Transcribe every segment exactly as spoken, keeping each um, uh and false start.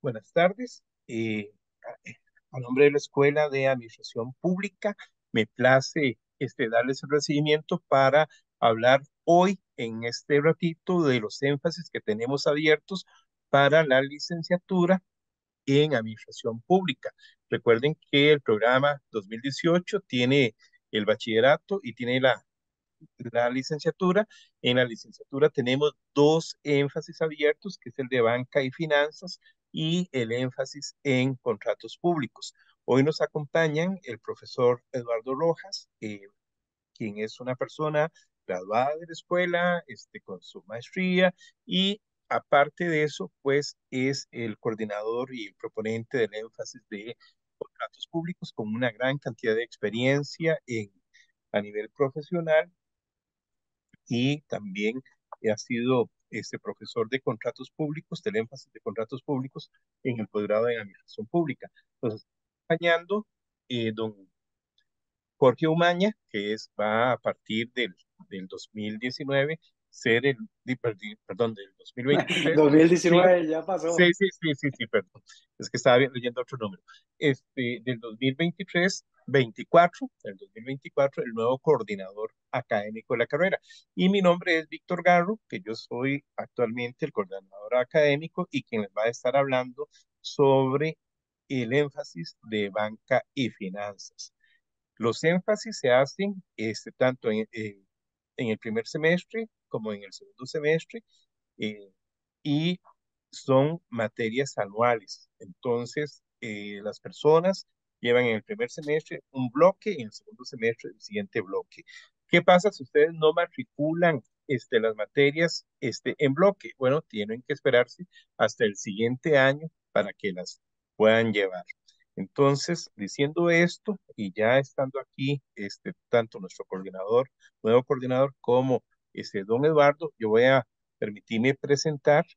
Buenas tardes. Eh, a, a nombre de la Escuela de Administración Pública, me place este, darles el recibimiento para hablar hoy en este ratito de los énfasis que tenemos abiertos para la licenciatura en Administración Pública. Recuerden que el programa dos mil dieciocho tiene el bachillerato y tiene la la licenciatura. En la licenciatura tenemos dos énfasis abiertos, que es el de banca y finanzas y el énfasis en contratos públicos. Hoy nos acompañan el profesor Eduardo Rojas, eh, quien es una persona graduada de la escuela, este, con su maestría y aparte de eso, pues es el coordinador y el proponente del énfasis de contratos públicos con una gran cantidad de experiencia en, a nivel profesional y también ha sido este profesor de contratos públicos, del énfasis de contratos públicos en el posgrado en administración pública. Entonces, acompañando eh, don Jorge Umaña, que es, va a partir del, del dos mil diecinueve, ser el, di- perdi- perdón, del dos mil veintitrés, sí, dos mil diecinueve ya sí, pasó. sí, sí, sí, sí, perdón. Es que estaba leyendo otro número. Este, del dos mil veintitrés, veinticuatro, del dos mil veinticuatro, el nuevo coordinador académico de la carrera. Y mi nombre es Víctor Garro, que yo soy actualmente el coordinador académico y quien les va a estar hablando sobre el énfasis de banca y finanzas. Los énfasis se hacen este, tanto en, en- en el primer semestre como en el segundo semestre eh, y son materias anuales. Entonces, eh, las personas llevan en el primer semestre un bloque y en el segundo semestre el siguiente bloque. ¿Qué pasa si ustedes no matriculan este, las materias este, en bloque? Bueno, tienen que esperarse hasta el siguiente año para que las puedan llevar. Entonces, diciendo esto y ya estando aquí, este, tanto nuestro coordinador, nuevo coordinador, como este, don Eduardo, yo voy a permitirme presentar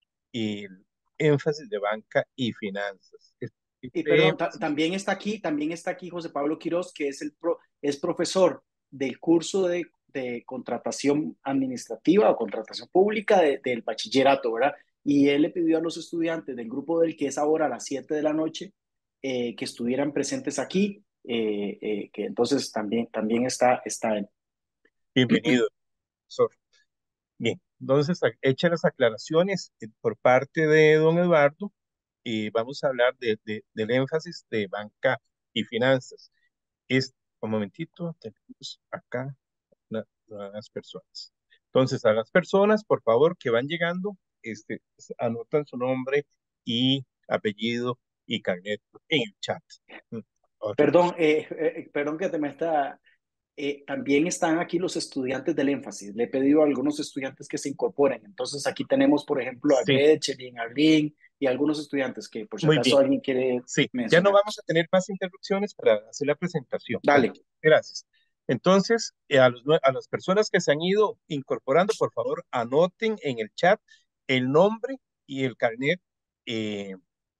el énfasis de banca y finanzas. Y Este perdón, ta- énfasis, también está aquí, también está aquí José Pablo Quiroz, que es, el pro- es profesor del curso de, de contratación administrativa o contratación pública de- del bachillerato, ¿verdad? Y él le pidió a los estudiantes del grupo del que es ahora a las siete de la noche eh, que estuvieran presentes aquí, eh, eh, que entonces también, también está, está él. bienvenido, profesor. Bien, entonces, a- hechas las aclaraciones eh, por parte de don Eduardo, y vamos a hablar de, de- del énfasis de banca y finanzas. Es, un momentito, tenemos acá la- las personas. Entonces, a las personas, por favor, que van llegando, este, anotan su nombre y apellido y carnet en el chat. Mm, otra Perdón, cosa. eh, eh, perdón que te me está, eh, también están aquí los estudiantes del énfasis. Le he pedido a algunos estudiantes que se incorporen. Entonces aquí tenemos, por ejemplo, a Sí, Gretchen, a Arlene y algunos estudiantes que por si muy acaso bien. alguien quiere Sí, ya no mencionar. vamos a tener más interrupciones para hacer la presentación. Dale. Gracias. Entonces, eh, a, los nue- a las personas que se han ido incorporando, por favor, anoten en el chat el nombre y el carnet, eh,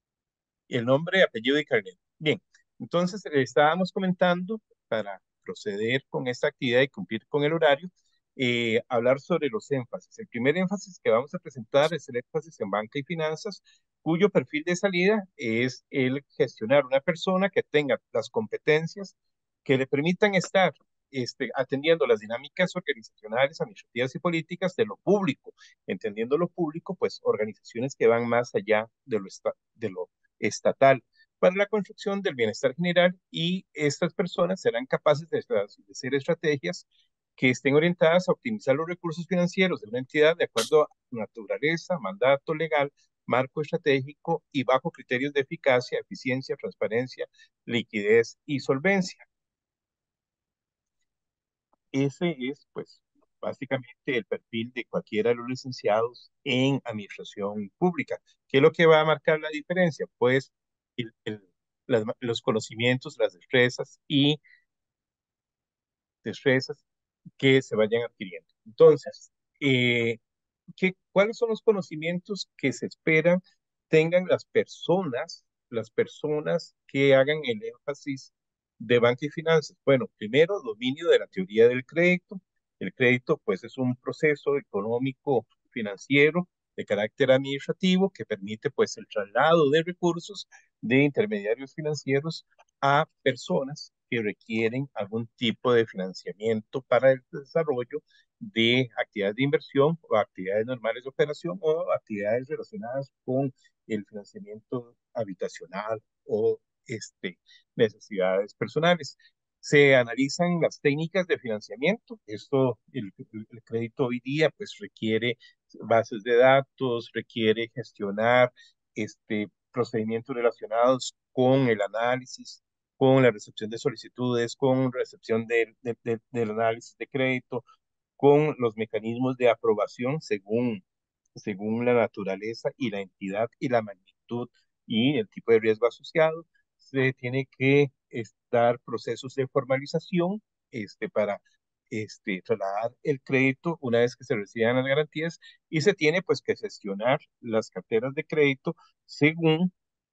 el nombre, apellido y carnet. Bien, entonces eh, estábamos comentando para proceder con esta actividad y cumplir con el horario, eh, hablar sobre los énfasis. El primer énfasis que vamos a presentar es el énfasis en banca y finanzas, cuyo perfil de salida es el gestionar una persona que tenga las competencias que le permitan estar este, atendiendo las dinámicas organizacionales, administrativas y políticas de lo público. Entendiendo lo público, pues organizaciones que van más allá de lo, esta, de lo estatal para la construcción del bienestar general y estas personas serán capaces de establecer estrategias que estén orientadas a optimizar los recursos financieros de una entidad de acuerdo a su naturaleza, mandato legal, marco estratégico y bajo criterios de eficacia, eficiencia, transparencia, liquidez y solvencia. Ese es, pues, básicamente el perfil de cualquiera de los licenciados en administración pública. ¿Qué es lo que va a marcar la diferencia? Pues el, el, las, los conocimientos, las destrezas y destrezas que se vayan adquiriendo. Entonces, eh, ¿qué, ¿cuáles son los conocimientos que se esperan tengan las personas, las personas que hagan el énfasis de banca y finanzas? Bueno, primero, dominio de la teoría del crédito. El crédito, pues, es un proceso económico financiero de carácter administrativo que permite pues el traslado de recursos de intermediarios financieros a personas que requieren algún tipo de financiamiento para el desarrollo de actividades de inversión o actividades normales de operación o actividades relacionadas con el financiamiento habitacional o este, necesidades personales. Se analizan las técnicas de financiamiento. Esto, el, el, el crédito hoy día, pues requiere bases de datos, requiere gestionar este, procedimientos relacionados con el análisis, con la recepción de solicitudes, con recepción de, de, de, del análisis de crédito, con los mecanismos de aprobación según, según la naturaleza y la entidad y la magnitud y el tipo de riesgo asociado. Se tiene que estar procesos de formalización este, para este, trasladar el crédito una vez que se reciban las garantías y se tiene pues que gestionar las carteras de crédito según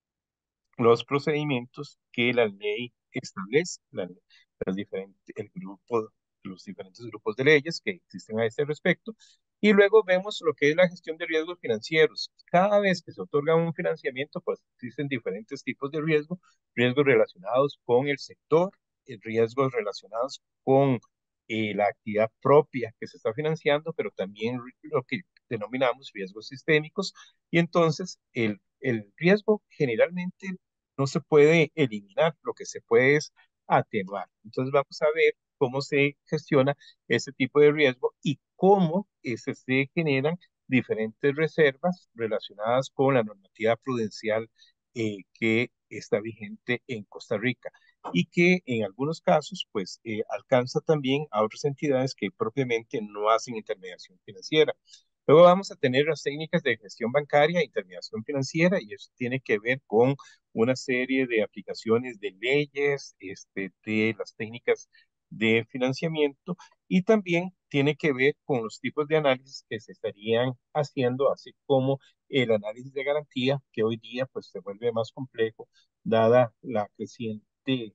los procedimientos que la ley establece, la, las diferentes, el grupo, los diferentes grupos de leyes que existen a este respecto. Y luego vemos lo que es la gestión de riesgos financieros. Cada vez que se otorga un financiamiento, pues existen diferentes tipos de riesgo, riesgos relacionados con el sector, eh, riesgos relacionados con eh, la actividad propia que se está financiando, pero también lo que denominamos riesgos sistémicos. Y entonces el, el riesgo generalmente no se puede eliminar, lo que se puede es atenuar. Entonces vamos a ver cómo se gestiona ese tipo de riesgo y cómo ese, se generan diferentes reservas relacionadas con la normativa prudencial eh, que está vigente en Costa Rica y que en algunos casos pues eh, alcanza también a otras entidades que propiamente no hacen intermediación financiera. Luego vamos a tener las técnicas de gestión bancaria e intermediación financiera y eso tiene que ver con una serie de aplicaciones de leyes, este, de las técnicas de financiamiento y también tiene que ver con los tipos de análisis que se estarían haciendo, así como el análisis de garantía, que hoy día pues se vuelve más complejo dada la creciente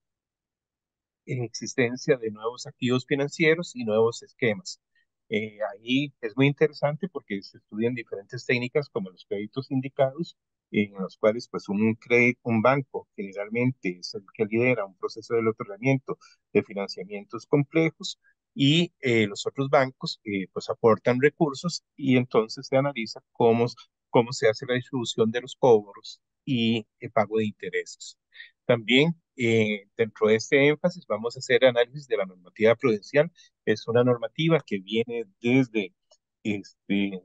en existencia de nuevos activos financieros y nuevos esquemas. Eh, ahí es muy interesante porque se estudian diferentes técnicas como los créditos indicados, en los cuales pues un, crédito, un banco generalmente es el que lidera un proceso de otorgamiento de financiamientos complejos y eh, los otros bancos eh, pues aportan recursos y entonces se analiza cómo, cómo se hace la distribución de los cobros y el pago de intereses. También eh, dentro de este énfasis vamos a hacer análisis de la normativa prudencial. Es una normativa que viene desde este,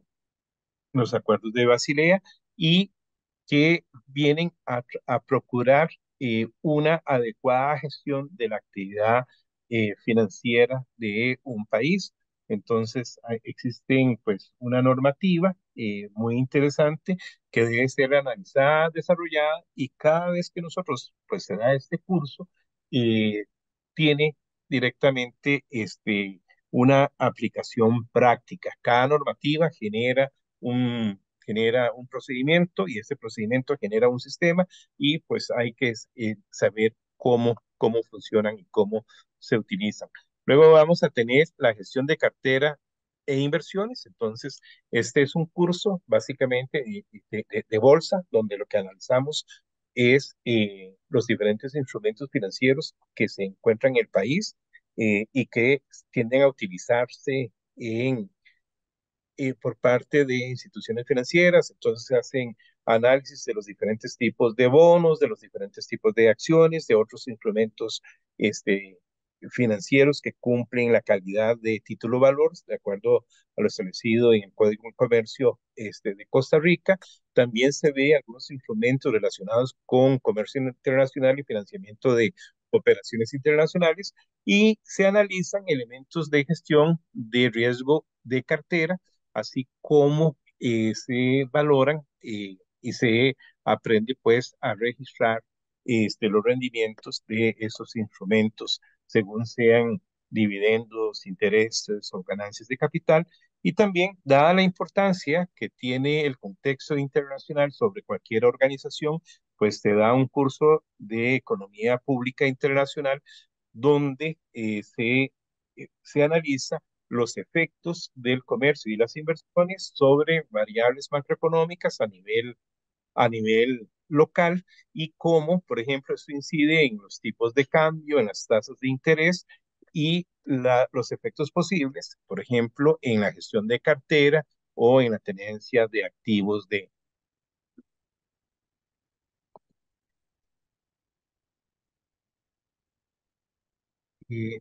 los acuerdos de Basilea y que vienen a, a procurar eh, una adecuada gestión de la actividad eh, financiera de un país. Entonces, hay, existen pues una normativa eh, muy interesante que debe ser analizada, desarrollada y cada vez que nosotros pues se da este curso, eh, tiene directamente este, una aplicación práctica. Cada normativa genera un, genera un procedimiento y ese procedimiento genera un sistema y pues hay que eh, saber cómo, cómo funcionan y cómo se utilizan. Luego vamos a tener la gestión de cartera e inversiones. Entonces, este es un curso básicamente de, de, de, de bolsa donde lo que analizamos es eh, los diferentes instrumentos financieros que se encuentran en el país eh, y que tienden a utilizarse en eh, por parte de instituciones financieras, entonces se hacen análisis de los diferentes tipos de bonos, de los diferentes tipos de acciones, de otros instrumentos este, financieros que cumplen la calidad de título valor, de acuerdo a lo establecido en el Código de Comercio este, de Costa Rica. También se ve algunos instrumentos relacionados con comercio internacional y financiamiento de operaciones internacionales y se analizan elementos de gestión de riesgo de cartera así como eh, se valoran eh, y se aprende pues a registrar este, los rendimientos de esos instrumentos según sean dividendos, intereses o ganancias de capital. Y también, dada la importancia que tiene el contexto internacional sobre cualquier organización, pues te da un curso de economía pública internacional donde eh, se, eh, se analiza los efectos del comercio y las inversiones sobre variables macroeconómicas a nivel, a nivel local y cómo, por ejemplo, esto incide en los tipos de cambio, en las tasas de interés y la, los efectos posibles, por ejemplo, en la gestión de cartera o en la tenencia de activos de... eh,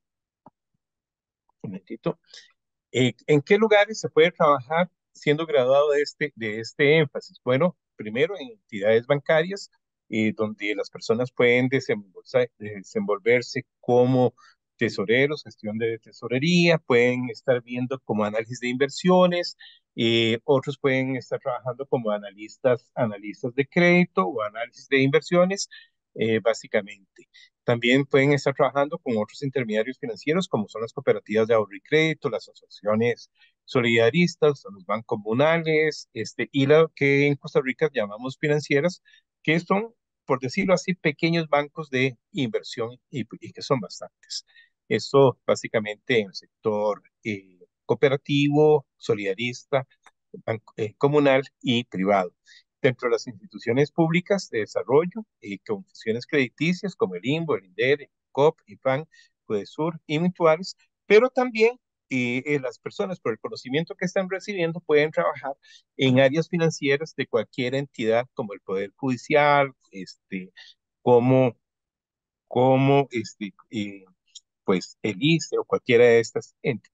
un momentito. Eh, ¿En qué lugares se puede trabajar siendo graduado de este, de este énfasis? Bueno, primero en entidades bancarias, eh, donde las personas pueden desenvolsa- desenvolverse como tesoreros, gestión de tesorería, pueden estar viendo como análisis de inversiones, eh, otros pueden estar trabajando como analistas, analistas de crédito o análisis de inversiones, eh, básicamente. También pueden estar trabajando con otros intermediarios financieros, como son las cooperativas de ahorro y crédito, las asociaciones solidaristas, los bancos comunales, este, y lo que en Costa Rica llamamos financieras, que son, por decirlo así, pequeños bancos de inversión y, y que son bastantes. Esto básicamente en el sector eh, cooperativo, solidarista, banco- eh, comunal y privado. Dentro de las instituciones públicas de desarrollo y con funciones crediticias como el INBO, el INDER, el COP, IFAN, Codesur y mutuales, pero también eh, eh, las personas por el conocimiento que están recibiendo pueden trabajar en áreas financieras de cualquier entidad como el Poder Judicial, este, como, como este, eh, pues el ICE o cualquiera de estas entidades.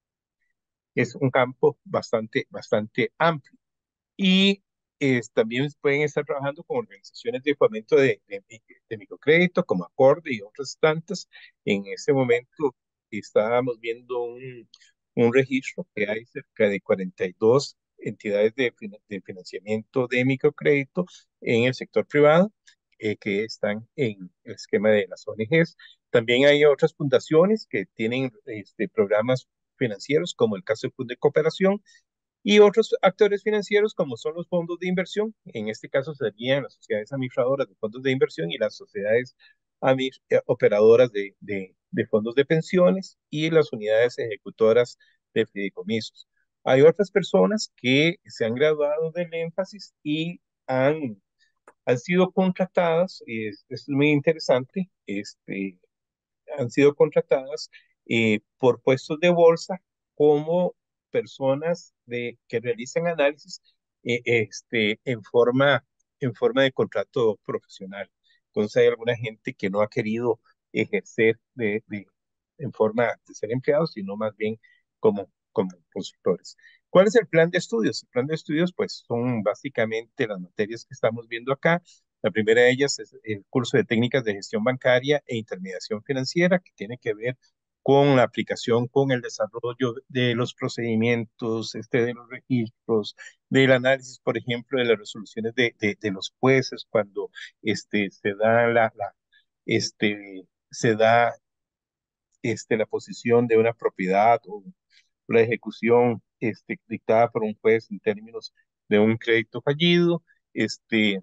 Es un campo bastante, bastante amplio. Y eh, también pueden estar trabajando con organizaciones de fomento de, de, de microcrédito, como Acorde y otras tantas. En este momento estábamos viendo un, un registro que hay cerca de cuarenta y dos entidades de, de financiamiento de microcrédito en el sector privado eh, que están en el esquema de las O N Ges. También hay otras fundaciones que tienen este, programas financieros, como el caso del Fund de Cooperación, y otros actores financieros como son los fondos de inversión, en este caso serían las sociedades administradoras de fondos de inversión y las sociedades eh, operadoras de, de, de fondos de pensiones y las unidades ejecutoras de fideicomisos. Hay otras personas que se han graduado del énfasis y han, han sido contratadas, y es, es muy interesante, este, han sido contratadas eh, por puestos de bolsa como personas de, que realizan análisis eh, este, en forma, en forma de contrato profesional. Entonces hay alguna gente que no ha querido ejercer de, de, en forma de ser empleados, sino más bien como, como consultores. ¿Cuál es el plan de estudios? El plan de estudios, pues, son básicamente las materias que estamos viendo acá. La primera de ellas es el curso de técnicas de gestión bancaria e intermediación financiera, que tiene que ver con la aplicación, con el desarrollo de los procedimientos, este, de los registros, del análisis, por ejemplo, de las resoluciones de, de, de los jueces cuando este, se da la, la este, se da este, la posición de una propiedad o la ejecución este, dictada por un juez en términos de un crédito fallido, este,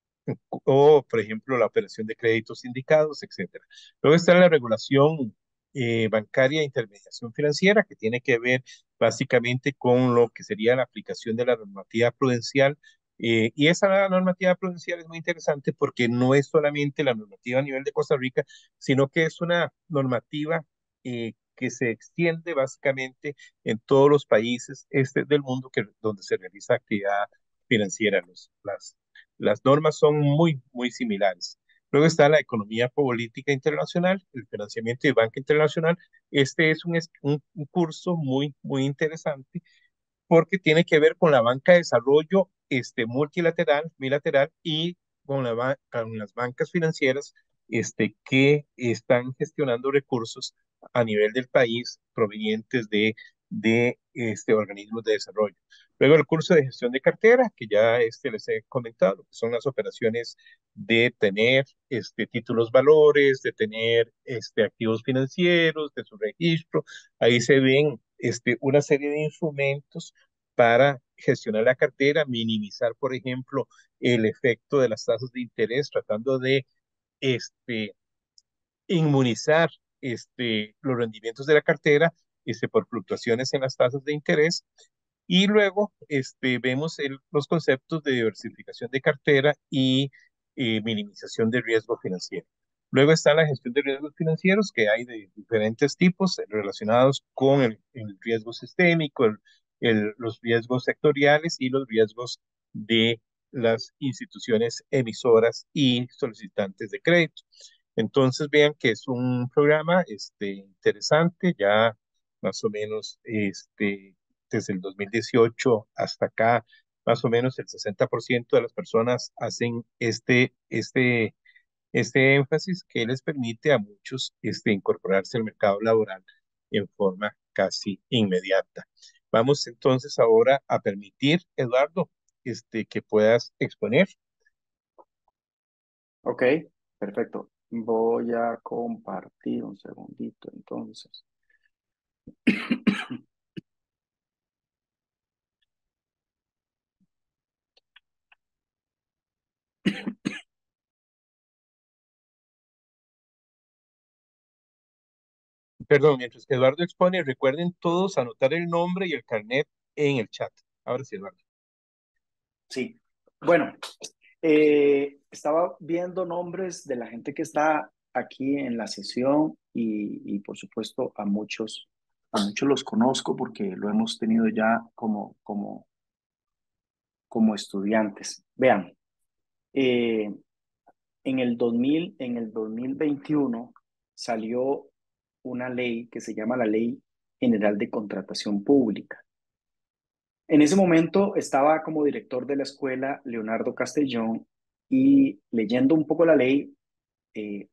o, por ejemplo, la operación de créditos sindicados, etcétera. Luego está la regulación eh, bancaria e intermediación financiera, que tiene que ver básicamente con lo que sería la aplicación de la normativa prudencial. Eh, y esa normativa prudencial es muy interesante porque no es solamente la normativa a nivel de Costa Rica, sino que es una normativa eh, que se extiende básicamente en todos los países este, del mundo que, donde se realiza actividad financiera. Los, las las normas son muy, muy similares. Luego está la economía política internacional, el financiamiento y banca internacional. Este es un, un, un curso muy, muy interesante porque tiene que ver con la banca de desarrollo este, multilateral, bilateral y con, la, con las bancas financieras este, que están gestionando recursos a nivel del país provenientes de, de este, organismos de desarrollo. Luego el curso de gestión de cartera, que ya este, les he comentado, que son las operaciones de tener este, títulos valores, de tener este, activos financieros, de su registro. Ahí se ven este, una serie de instrumentos para gestionar la cartera, minimizar, por ejemplo, el efecto de las tasas de interés, tratando de este, inmunizar este, los rendimientos de la cartera este, por fluctuaciones en las tasas de interés. Y luego este, vemos el- los conceptos de diversificación de cartera y eh, minimización de riesgo financiero. Luego está la gestión de riesgos financieros, que hay de diferentes tipos eh, relacionados con el, el riesgo sistémico, el- el- los riesgos sectoriales y los riesgos de las instituciones emisoras y solicitantes de crédito. Entonces vean que es un programa este, interesante, ya más o menos este, desde el dos mil dieciocho hasta acá, más o menos el sesenta por ciento de las personas hacen este, este, este énfasis que les permite a muchos este, incorporarse al mercado laboral en forma casi inmediata. Vamos entonces ahora a permitir, Eduardo, este, que puedas exponer. Ok, perfecto. Voy a compartir un segundito entonces. Perdón, mientras que Eduardo expone, recuerden todos anotar el nombre y el carnet en el chat. Ahora sí, Eduardo. Sí, bueno, eh, estaba viendo nombres de la gente que está aquí en la sesión y, y por supuesto a muchos, a muchos los conozco porque lo hemos tenido ya como, como, como estudiantes. Vean, eh, en el dos mil, en el dos mil veintiuno salió una ley que se llama la Ley General de Contratación Pública. En ese momento estaba como director de la escuela Leonardo Castellón y leyendo un poco la ley, eh,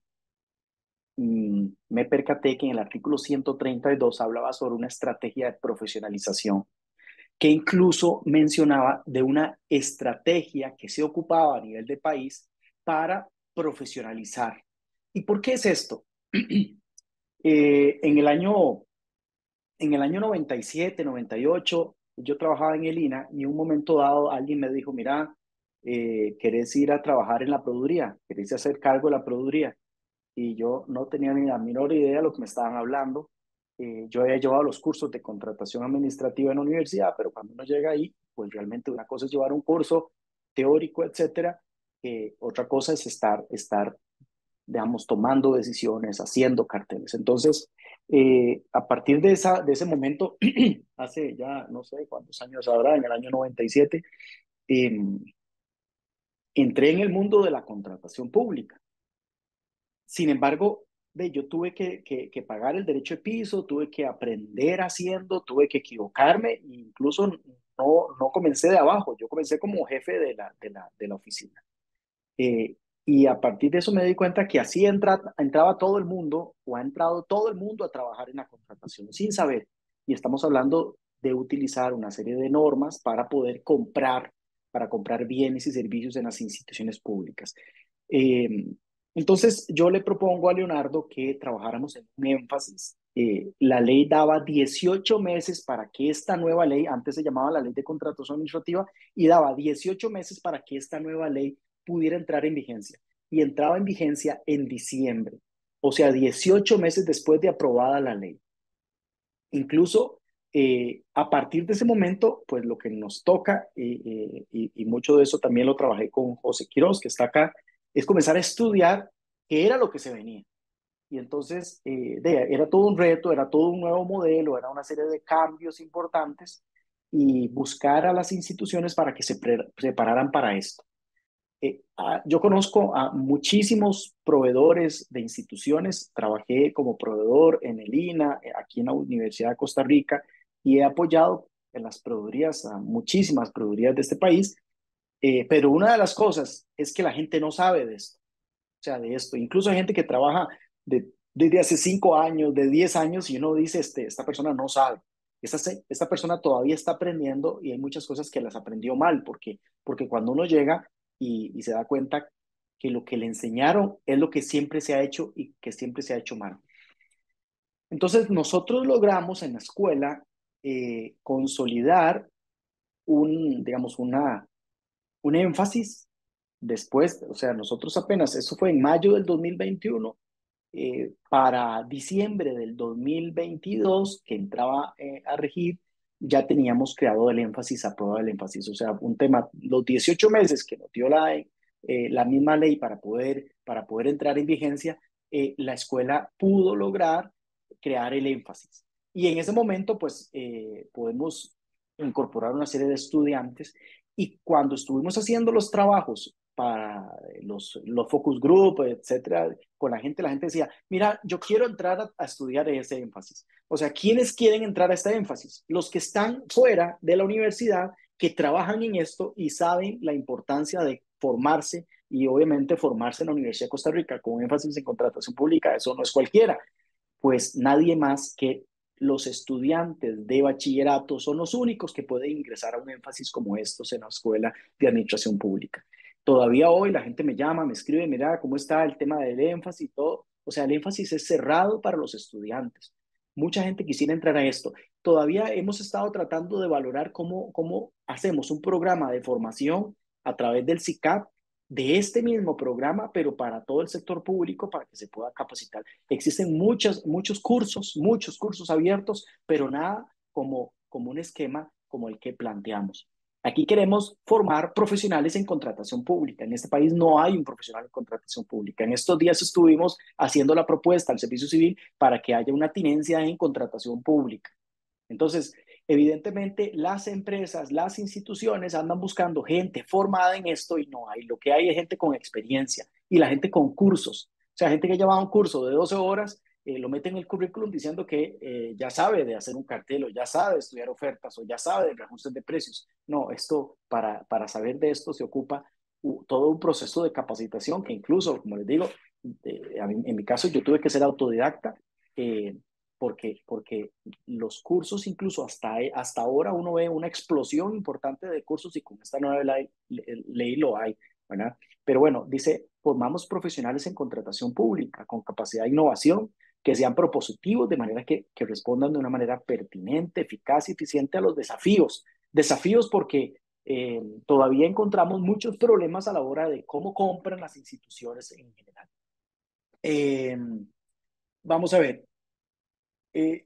mm, me percaté que en el artículo ciento treinta y dos hablaba sobre una estrategia de profesionalización, que incluso mencionaba de una estrategia que se ocupaba a nivel de país para profesionalizar. ¿Y por qué es esto? Eh, en el año En el año noventa y siete, noventa y ocho, yo trabajaba en el INAH y en un momento dado alguien me dijo, mira, eh, ¿querés ir a trabajar en la produría? ¿Querés hacer cargo de la produría? Y yo no tenía ni la menor idea de lo que me estaban hablando. Eh, yo había llevado los cursos de contratación administrativa en la universidad, pero cuando uno llega ahí, pues realmente una cosa es llevar un curso teórico, etcétera. Eh, otra cosa es estar, estar digamos, tomando decisiones, haciendo carteles. Entonces, eh, a partir de, esa, de ese momento, hace ya no sé cuántos años habrá, en el año noventa y siete, eh, entré en el mundo de la contratación pública. Sin embargo, de, yo tuve que, que, que pagar el derecho de piso, tuve que aprender haciendo, tuve que equivocarme, e incluso no, no comencé de abajo, yo comencé como jefe de la, de la, de la oficina. Eh, y a partir de eso me di cuenta que así entra, entraba todo el mundo o ha entrado todo el mundo a trabajar en la contratación sin saber. Y estamos hablando de utilizar una serie de normas para poder comprar, para comprar bienes y servicios en las instituciones públicas. Eh, entonces, yo le propongo a Leonardo que trabajáramos en un énfasis. Eh, la ley daba dieciocho meses para que esta nueva ley, antes se llamaba la ley de contratación administrativa, y daba dieciocho meses para que esta nueva ley pudiera entrar en vigencia. Y entraba en vigencia en diciembre, o sea, dieciocho meses después de aprobada la ley. Incluso eh, a partir de ese momento, pues lo que nos toca, eh, eh, y, y mucho de eso también lo trabajé con José Quiroz, que está acá, es comenzar a estudiar qué era lo que se venía. Y entonces eh, de, era todo un reto, era todo un nuevo modelo, era una serie de cambios importantes y buscar a las instituciones para que se pre prepararan para esto. Eh, ah, yo conozco a muchísimos proveedores de instituciones, trabajé como proveedor en el INAH, eh, aquí en la Universidad de Costa Rica, y he apoyado en las proveedorías, a muchísimas proveedorías de este país, eh, pero una de las cosas es que la gente no sabe de esto, o sea, de esto. Incluso hay gente que trabaja de, desde hace cinco años, de diez años, y uno dice, este, esta persona no sabe. Esta, esta persona todavía está aprendiendo y hay muchas cosas que las aprendió mal, porque, porque cuando uno llega y, y se da cuenta que lo que le enseñaron es lo que siempre se ha hecho y que siempre se ha hecho mal. Entonces, nosotros logramos en la escuela eh, consolidar un, digamos, una, un énfasis después, o sea, nosotros apenas, eso fue en mayo del dos mil veintiuno, eh, para diciembre del dos mil veintidós, que entraba eh, a regir, ya teníamos creado el énfasis, aprobado el énfasis. O sea, un tema, los dieciocho meses que nos dio la, eh, la misma ley para poder, para poder entrar en vigencia, eh, la escuela pudo lograr crear el énfasis. Y en ese momento, pues, eh, podemos incorporar una serie de estudiantes. Y cuando estuvimos haciendo los trabajos para los, los focus group, etcétera, con la gente, la gente decía, mira, yo quiero entrar a, a estudiar ese énfasis. O sea, ¿quiénes quieren entrar a este énfasis? Los que están fuera de la universidad, que trabajan en esto y saben la importancia de formarse y obviamente formarse en la Universidad de Costa Rica con énfasis en contratación pública, eso no es cualquiera. Pues nadie más que los estudiantes de bachillerato son los únicos que pueden ingresar a un énfasis como estos en la escuela de administración pública. Todavía hoy la gente me llama, me escribe, mira, ¿cómo está el tema del énfasis y todo? O sea, el énfasis es cerrado para los estudiantes. Mucha gente quisiera entrar a esto. Todavía hemos estado tratando de valorar cómo, cómo hacemos un programa de formación a través del S I C A P de este mismo programa, pero para todo el sector público, para que se pueda capacitar. Existen muchos, muchos cursos, muchos cursos abiertos, pero nada como, como un esquema como el que planteamos. Aquí queremos formar profesionales en contratación pública. En este país no hay un profesional en contratación pública. En estos días estuvimos haciendo la propuesta al Servicio Civil para que haya una tinencia en contratación pública. Entonces, evidentemente, las empresas, las instituciones andan buscando gente formada en esto y no hay. Lo que hay es gente con experiencia y la gente con cursos. O sea, gente que lleva un curso de doce horas, eh, lo mete en el currículum diciendo que eh, ya sabe de hacer un cartel o ya sabe de estudiar ofertas o ya sabe de reajustes de precios. No, esto, para, para saber de esto se ocupa uh, todo un proceso de capacitación que incluso, como les digo, eh, mí, en mi caso yo tuve que ser autodidacta. Eh, porque, porque los cursos, incluso hasta, hasta ahora, uno ve una explosión importante de cursos y con esta nueva ley, ley lo hay, ¿verdad? Pero bueno, dice, formamos profesionales en contratación pública con capacidad de innovación, que sean propositivos de manera que, que respondan de una manera pertinente, eficaz y eficiente a los desafíos. Desafíos porque eh, todavía encontramos muchos problemas a la hora de cómo compran las instituciones en general. Eh, vamos a ver. Eh,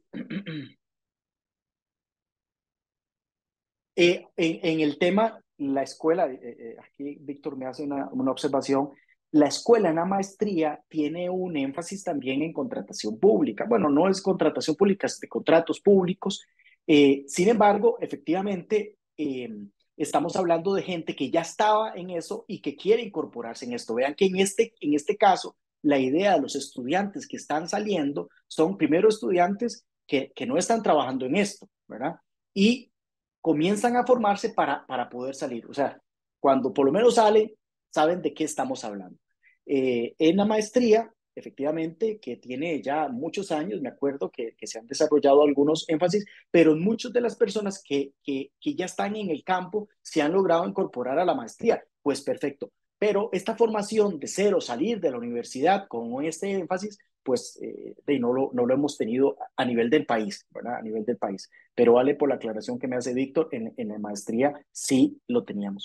Eh, en, en el tema, la escuela, eh, eh, aquí Víctor me hace una, una observación, la escuela en la maestría tiene un énfasis también en contratación pública. Bueno, no es contratación pública, es de contratos públicos. Eh, sin embargo, efectivamente, eh, estamos hablando de gente que ya estaba en eso y que quiere incorporarse en esto. Vean que en este, en este caso, la idea de los estudiantes que están saliendo son primero estudiantes que, que no están trabajando en esto, ¿verdad? Y comienzan a formarse para, para poder salir. O sea, cuando por lo menos salen, saben de qué estamos hablando. Eh, en la maestría, efectivamente, que tiene ya muchos años, me acuerdo que, que se han desarrollado algunos énfasis, pero muchas de las personas que, que, que ya están en el campo se han logrado incorporar a la maestría. Pues perfecto. Pero esta formación de cero, salir de la universidad con este énfasis, pues eh, no, lo, no lo hemos tenido a nivel del país, ¿verdad? A nivel del país. Pero vale por la aclaración que me hace Víctor, en, en la maestría sí lo teníamos.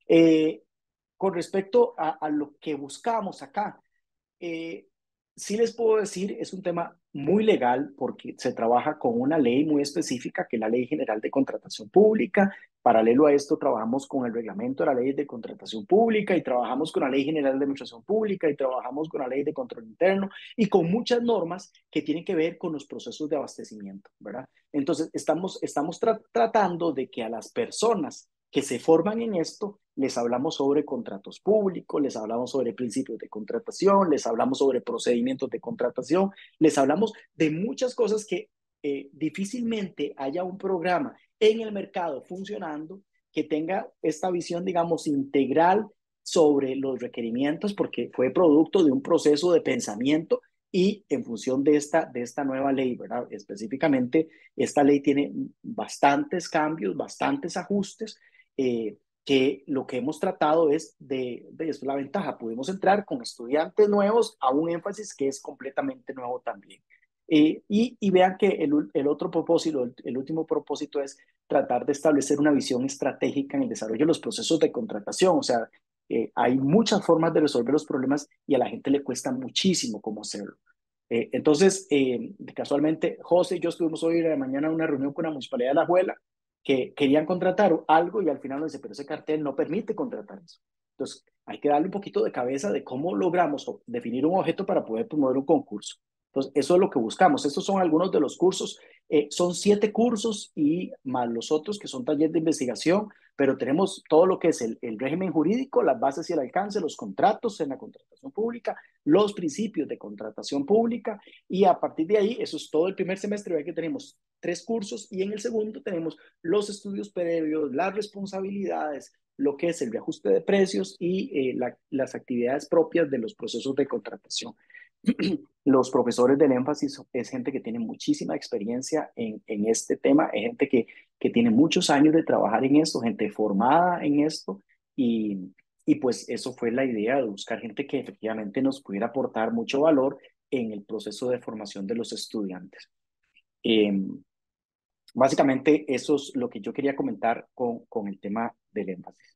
Eh, con respecto a, a, lo que buscamos acá, eh, sí les puedo decir, es un tema muy legal porque se trabaja con una ley muy específica, que es la Ley General de Contratación Pública. Paralelo a esto, trabajamos con el reglamento de la Ley de Contratación Pública y trabajamos con la Ley General de Administración Pública y trabajamos con la Ley de Control Interno y con muchas normas que tienen que ver con los procesos de abastecimiento, ¿verdad? Entonces, estamos, estamos tra tratando de que a las personas que se forman en esto, les hablamos sobre contratos públicos, les hablamos sobre principios de contratación, les hablamos sobre procedimientos de contratación, les hablamos de muchas cosas que eh, difícilmente haya un programa en el mercado funcionando que tenga esta visión, digamos, integral sobre los requerimientos, porque fue producto de un proceso de pensamiento y en función de esta, de esta nueva ley, ¿verdad? Específicamente, esta ley tiene bastantes cambios, bastantes ajustes, eh, que lo que hemos tratado es de, de eso, la ventaja, pudimos entrar con estudiantes nuevos a un énfasis que es completamente nuevo también. Eh, y, y vean que el, el otro propósito, el, el último propósito es tratar de establecer una visión estratégica en el desarrollo de los procesos de contratación. O sea, eh, hay muchas formas de resolver los problemas y a la gente le cuesta muchísimo cómo hacerlo. Eh, entonces, eh, casualmente, José y yo estuvimos hoy de la mañana en una reunión con la Municipalidad de La Alajuela que querían contratar algo y al final nos dice, pero ese cartel no permite contratar eso. Entonces, hay que darle un poquito de cabeza de cómo logramos definir un objeto para poder promover un concurso. Entonces, eso es lo que buscamos. Estos son algunos de los cursos. Eh, son siete cursos y más los otros que son talleres de investigación, pero tenemos todo lo que es el, el régimen jurídico, las bases y el alcance, los contratos en la contratación pública, los principios de contratación pública, y a partir de ahí, eso es todo el primer semestre, ve que tenemos tres cursos, y en el segundo tenemos los estudios previos, las responsabilidades, lo que es el reajuste de precios y eh, la, las actividades propias de los procesos de contratación. Los profesores del énfasis es gente que tiene muchísima experiencia en, en este tema, es gente que, que tiene muchos años de trabajar en esto, gente formada en esto, y, y pues eso fue la idea de buscar gente que efectivamente nos pudiera aportar mucho valor en el proceso de formación de los estudiantes. Eh, Básicamente eso es lo que yo quería comentar con, con el tema del énfasis.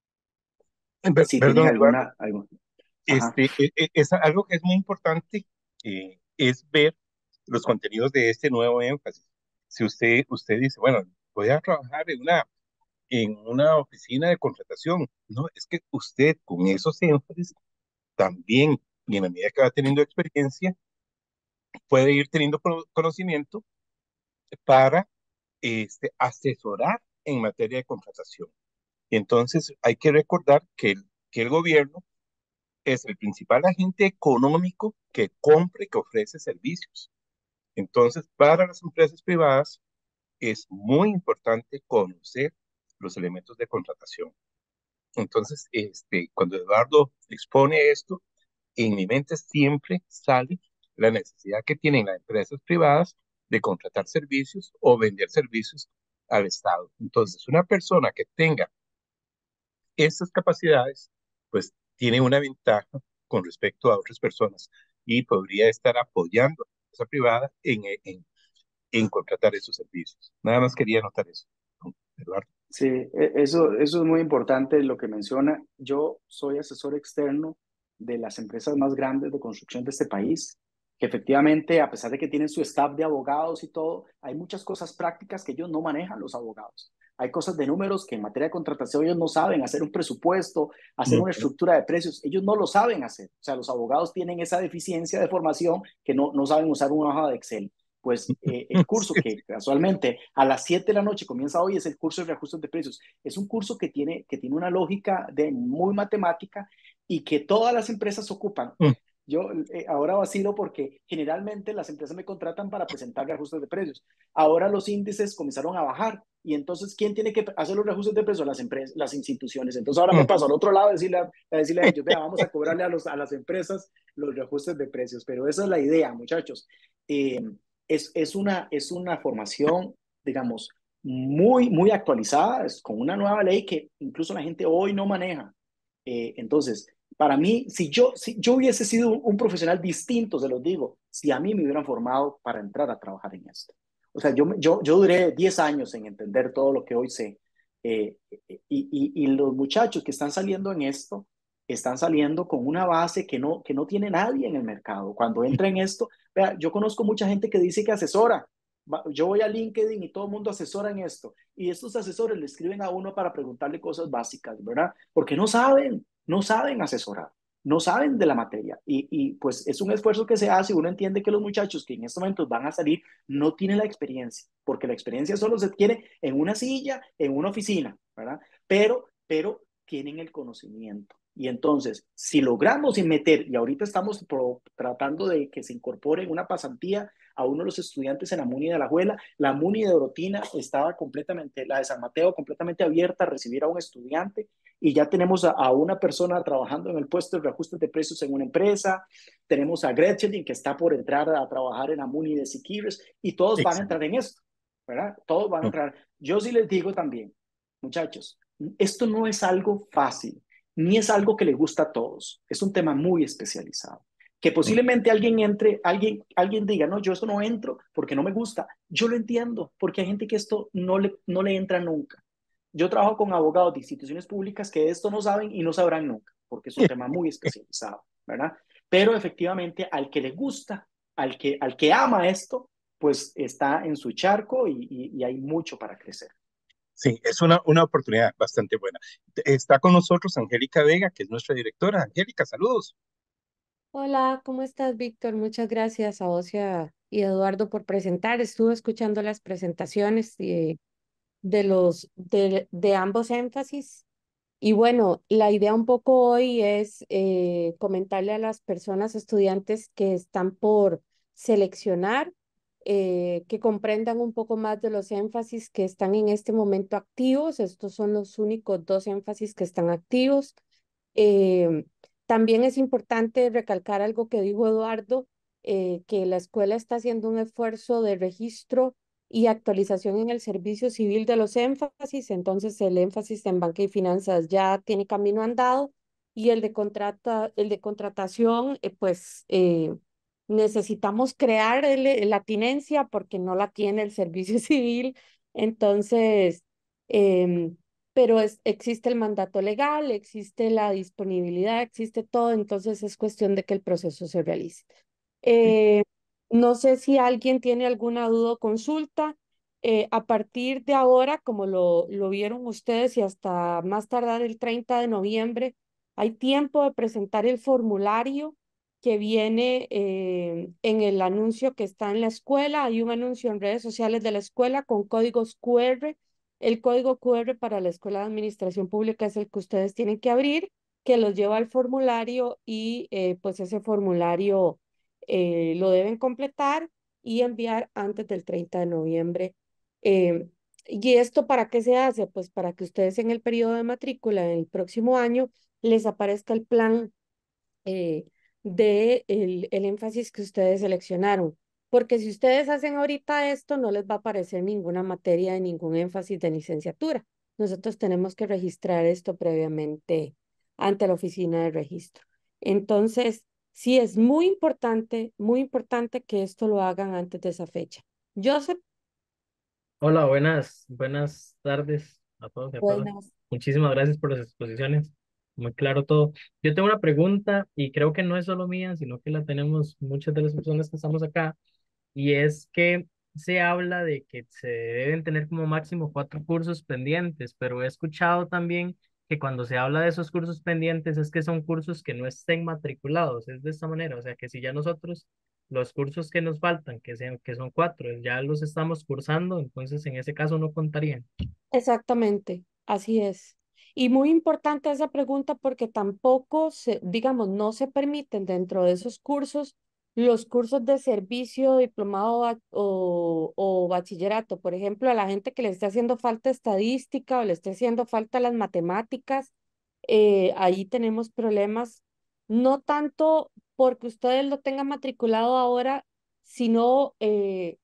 Per- Si tienen Perdón, Eduardo. alguna... Algo, ajá, Este, e- e- es algo que es muy importante, eh, es ver los contenidos de este nuevo énfasis. Si usted, usted dice, bueno, voy a trabajar en una, en una oficina de contratación, no, es que usted con esos énfasis también, y en la medida que va teniendo experiencia, puede ir teniendo cono- conocimiento para este, asesorar en materia de contratación. Entonces, hay que recordar que el, que el gobierno es el principal agente económico que compra y que ofrece servicios. Entonces, para las empresas privadas es muy importante conocer los elementos de contratación. Entonces, este, cuando Eduardo expone esto, en mi mente siempre sale la necesidad que tienen las empresas privadas de contratar servicios o vender servicios al Estado. Entonces, una persona que tenga estas capacidades, pues tiene una ventaja con respecto a otras personas y podría estar apoyando a la empresa privada en, en, en contratar esos servicios. Nada más quería notar eso, Eduardo. sí, e- eso, eso es muy importante lo que menciona. Yo soy asesor externo de las empresas más grandes de construcción de este país, que efectivamente, a pesar de que tienen su staff de abogados y todo, hay muchas cosas prácticas que ellos no manejan los abogados. Hay cosas de números que en materia de contratación ellos no saben hacer un presupuesto, hacer una Ujú. estructura de precios, ellos no lo saben hacer. O sea, los abogados tienen esa deficiencia de formación que no, no saben usar una hoja de Excel. Pues eh, el curso Sí, que casualmente a las siete de la noche comienza hoy es el curso de reajustes de precios. Es un curso que tiene, que tiene una lógica de muy matemática y que todas las empresas ocupan. mm, Yo eh, ahora vacilo porque generalmente las empresas me contratan para presentar reajustes de precios. Ahora los índices comenzaron a bajar y entonces, ¿quién tiene que hacer los reajustes de precios? Las empresas, las instituciones. Entonces ahora me mm. paso al otro lado a decirle a, a decirle a ellos, vea, vamos a cobrarle a, los, a las empresas los reajustes de precios. Pero esa es la idea, muchachos. Eh, es, es, una, es una formación, digamos, muy, muy actualizada, es con una nueva ley que incluso la gente hoy no maneja. Eh, entonces, para mí, si yo, si yo hubiese sido un, un profesional distinto, se los digo, si a mí me hubieran formado para entrar a trabajar en esto. O sea, yo, yo, yo duré diez años en entender todo lo que hoy sé. Eh, y, y, y los muchachos que están saliendo en esto, están saliendo con una base que no, que no tiene nadie en el mercado. Cuando entra en esto, vea, yo conozco mucha gente que dice que asesora. Yo voy a LinkedIn y todo el mundo asesora en esto. Y estos asesores le escriben a uno para preguntarle cosas básicas, ¿verdad? Porque no saben, no saben asesorar, no saben de la materia. Y, y pues es un esfuerzo que se hace y uno entiende que los muchachos que en estos momentos van a salir no tienen la experiencia, porque la experiencia solo se adquiere en una silla, en una oficina, ¿verdad? Pero, pero tienen el conocimiento. Y entonces, si logramos meter, y ahorita estamos pro, tratando de que se incorpore una pasantía a uno de los estudiantes en la MUNI de Alajuela, la MUNI de Orotina estaba completamente, la de San Mateo, completamente abierta a recibir a un estudiante, y ya tenemos a, a una persona trabajando en el puesto de reajustes de precios en una empresa, tenemos a Gretchen que está por entrar a trabajar en la MUNI de Siquirres, y todos van a entrar Excelente. en esto, ¿verdad? Todos van a Mm, entrar. Yo sí les digo también, muchachos, esto no es algo fácil ni es algo que le gusta a todos. Es un tema muy especializado. Que mm. posiblemente alguien entre, alguien, alguien diga, no, yo esto no entro porque no me gusta. Yo lo entiendo, porque hay gente que esto no le, no le entra nunca. Yo trabajo con abogados de instituciones públicas que esto no saben y no sabrán nunca, porque es un tema muy especializado, ¿verdad? Pero efectivamente, al que le gusta, al que, al que ama esto, pues está en su charco y, y, y hay mucho para crecer. Sí, es una, una oportunidad bastante buena. Está con nosotros Angélica Vega, que es nuestra directora. Angélica, saludos. Hola, ¿cómo estás, Víctor? Muchas gracias a vos y a, y a Eduardo por presentar. Estuve escuchando las presentaciones de, de los de, de ambos énfasis. Y bueno, la idea un poco hoy es eh, comentarle a las personas estudiantes que están por seleccionar, eh, que comprendan un poco más de los énfasis que están en este momento activos. Estos son los únicos dos énfasis que están activos. Eh, También es importante recalcar algo que dijo Eduardo, eh, que la escuela está haciendo un esfuerzo de registro y actualización en el servicio civil de los énfasis. Entonces el énfasis en banca y finanzas ya tiene camino andado y el de contrata, el de contratación, eh, pues eh, necesitamos crear el- la tinencia porque no la tiene el servicio civil. Entonces, em, pero es, existe el mandato legal, existe la disponibilidad, existe todo, entonces es cuestión de que el proceso se realice. Sí. Eh, no sé si alguien tiene alguna duda o consulta. Eh, a partir de ahora, como lo, lo vieron ustedes y hasta más tardar el treinta de noviembre, hay tiempo de presentar el formulario que viene eh, en el anuncio que está en la escuela. Hay un anuncio en redes sociales de la escuela con códigos Q R. El código Q R para la Escuela de Administración Pública es el que ustedes tienen que abrir, que los lleva al formulario y eh, pues ese formulario eh, lo deben completar y enviar antes del treinta de noviembre. Eh, ¿Y esto para qué se hace? Pues para que ustedes en el periodo de matrícula en el próximo año les aparezca el plan eh, de el, el énfasis que ustedes seleccionaron. Porque si ustedes hacen ahorita esto, no les va a aparecer ninguna materia de ningún énfasis de licenciatura. Nosotros tenemos que registrar esto previamente ante la oficina de registro. Entonces, sí es muy importante, muy importante que esto lo hagan antes de esa fecha. Joseph, Hola, buenas, buenas tardes a todos y a todas. buenas. Muchísimas gracias por las exposiciones. Muy claro todo. Yo tengo una pregunta y creo que no es solo mía, sino que la tenemos muchas de las personas que estamos acá. Y es que se habla de que se deben tener como máximo cuatro cursos pendientes, pero he escuchado también que cuando se habla de esos cursos pendientes es que son cursos que no estén matriculados. Es de esta manera, o sea que si ya nosotros los cursos que nos faltan, que sean, que son cuatro, ya los estamos cursando, entonces en ese caso no contarían. Exactamente, así es. Y muy importante esa pregunta porque tampoco se, digamos, no se permiten dentro de esos cursos los cursos de servicio, diplomado ba- o, o bachillerato. Por ejemplo, a la gente que le esté haciendo falta estadística o le esté haciendo falta las matemáticas, eh, ahí tenemos problemas, no tanto porque ustedes lo tengan matriculado ahora, sino eh,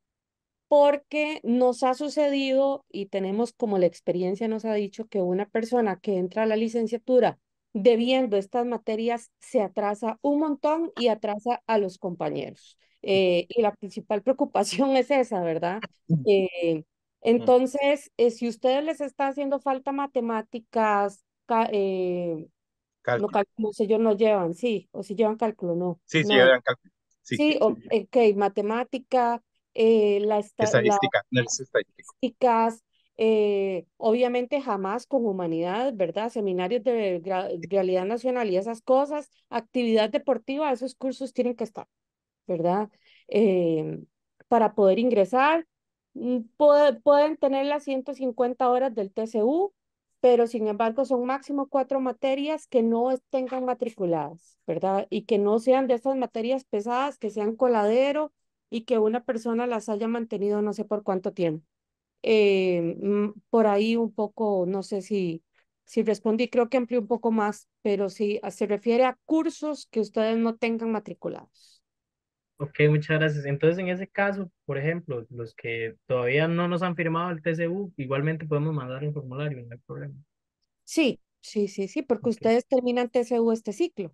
porque nos ha sucedido y tenemos como la experiencia nos ha dicho que una persona que entra a la licenciatura debiendo estas materias se atrasa un montón y atrasa a los compañeros. Eh, y la principal preocupación es esa, ¿verdad? Mm, Eh, mm. entonces, eh, si ustedes les está haciendo falta matemáticas, ca- eh, no Cálculo. cálculos ellos no llevan, sí, o si llevan cálculo, no, Sí, sí, no, eran cálculo. Sí, sí, o- ok, matemática, eh, la, esta- la estadística, análisis estadístico. estadísticas, eh, obviamente jamás con humanidades, ¿verdad? Seminarios de gra- realidad nacional y esas cosas, actividad deportiva, esos cursos tienen que estar, ¿verdad? Eh, para poder ingresar, mm, puede- pueden tener las ciento cincuenta horas del T C U, pero sin embargo son máximo cuatro materias que no es- tengan matriculadas, ¿verdad? Y que no sean de esas materias pesadas, que sean coladero y que una persona las haya mantenido no sé por cuánto tiempo. Eh, mm, por ahí un poco, no sé si, si respondí, creo que amplié un poco más, pero sí, a- se refiere a cursos que ustedes no tengan matriculados. Ok, muchas gracias. Entonces, en ese caso, por ejemplo, los que todavía no nos han firmado el T C U, igualmente podemos mandar el formulario, no hay problema. Sí, sí, sí, sí, porque Ok. ustedes terminan T C U este ciclo.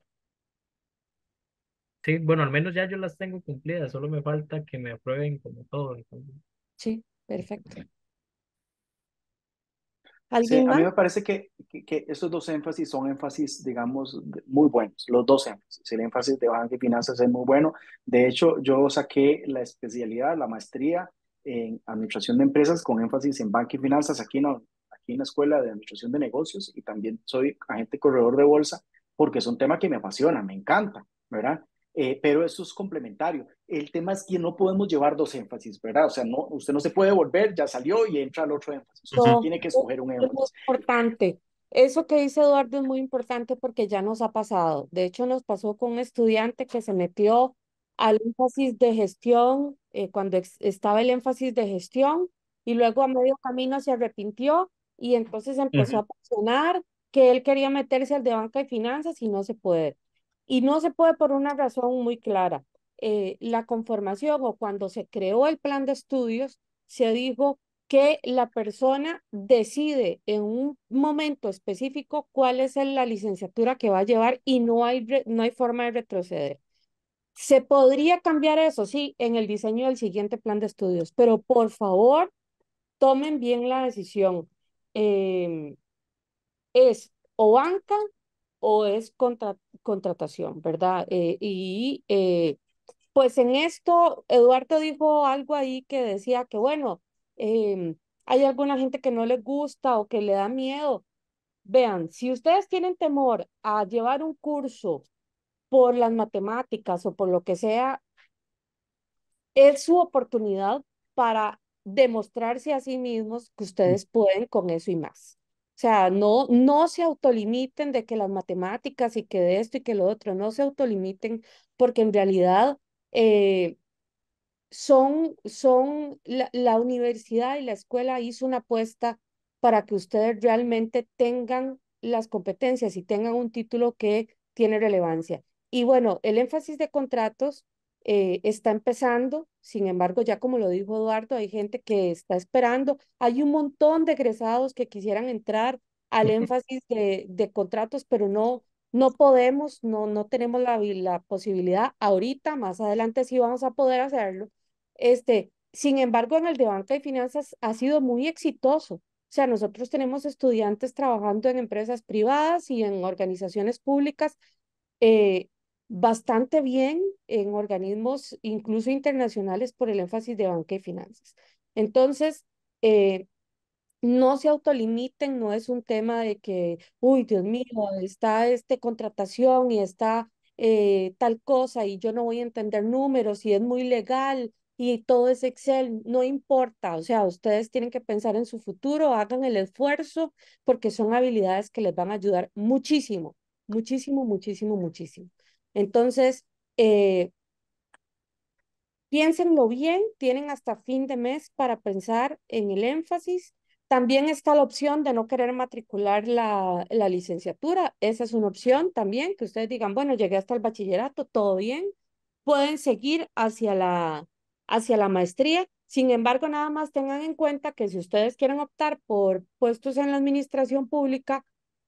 Sí, bueno, al menos ya yo las tengo cumplidas, solo me falta que me aprueben como todo. Entonces, Sí, perfecto. Sí, ¿Alguien a mí más? me parece que, que, que estos dos énfasis son énfasis, digamos, de- muy buenos, los dos énfasis. El énfasis de banca y finanzas es muy bueno. De hecho, yo saqué la especialidad, la maestría en administración de empresas con énfasis en banca y finanzas aquí en, la- aquí en la Escuela de Administración de Negocios y también soy agente corredor de bolsa porque es un tema que me apasiona, me encanta, ¿verdad? Eh, pero eso es complementario. El tema es que no podemos llevar dos énfasis, ¿verdad? O sea, no, usted no se puede volver, ya salió y entra al otro énfasis. Usted No, tiene que es escoger un es muy énfasis. importante. Eso que dice Eduardo es muy importante porque ya nos ha pasado. De hecho, nos pasó con un estudiante que se metió al énfasis de gestión, eh, cuando ex- estaba el énfasis de gestión, y luego a medio camino se arrepintió y entonces empezó Ujú. a presionar que él quería meterse al de banca y finanzas y no se puede. Y no se puede por una razón muy clara. Eh, la conformación o cuando se creó el plan de estudios, se dijo que la persona decide en un momento específico cuál es la licenciatura que va a llevar y no hay, re- no hay forma de retroceder. Se podría cambiar eso, sí, en el diseño del siguiente plan de estudios, pero por favor, tomen bien la decisión. Em, es o banca o es contra- contratación, ¿verdad? Eh, y eh, pues en esto, Eduardo dijo algo ahí que decía que, bueno, em, hay alguna gente que no les gusta o que le da miedo. Vean, si ustedes tienen temor a llevar un curso por las matemáticas o por lo que sea, es su oportunidad para demostrarse a sí mismos que ustedes pueden con eso y más. O sea, no, no se autolimiten de que las matemáticas y que de esto y que lo otro, no se autolimiten porque en realidad... eh, son, son la, la universidad y la escuela hizo una apuesta para que ustedes realmente tengan las competencias y tengan un título que tiene relevancia. Y bueno, el énfasis de contratos eh, está empezando, sin embargo, ya como lo dijo Eduardo, hay gente que está esperando, hay un montón de egresados que quisieran entrar al énfasis de, de contratos, pero no, no podemos, no, no tenemos la, la posibilidad ahorita, más adelante sí vamos a poder hacerlo. Este, sin embargo, en el de banca y finanzas ha sido muy exitoso. O sea, nosotros tenemos estudiantes trabajando en empresas privadas y en organizaciones públicas eh, bastante bien, en organismos incluso internacionales por el énfasis de banca y finanzas. Entonces, eh, no se autolimiten, no es un tema de que, uy, Dios mío, está este contratación y está eh, tal cosa y yo no voy a entender números y es muy legal y todo es Excel, no importa, o sea, ustedes tienen que pensar en su futuro, hagan el esfuerzo porque son habilidades que les van a ayudar muchísimo, muchísimo, muchísimo, muchísimo. Entonces, eh, piénsenlo bien, tienen hasta fin de mes para pensar en el énfasis. También está la opción de no querer matricular la, la licenciatura. Esa es una opción también, que ustedes digan, bueno, llegué hasta el bachillerato, todo bien. Pueden seguir hacia la, hacia la maestría. Sin embargo, nada más tengan en cuenta que si ustedes quieren optar por puestos en la administración pública,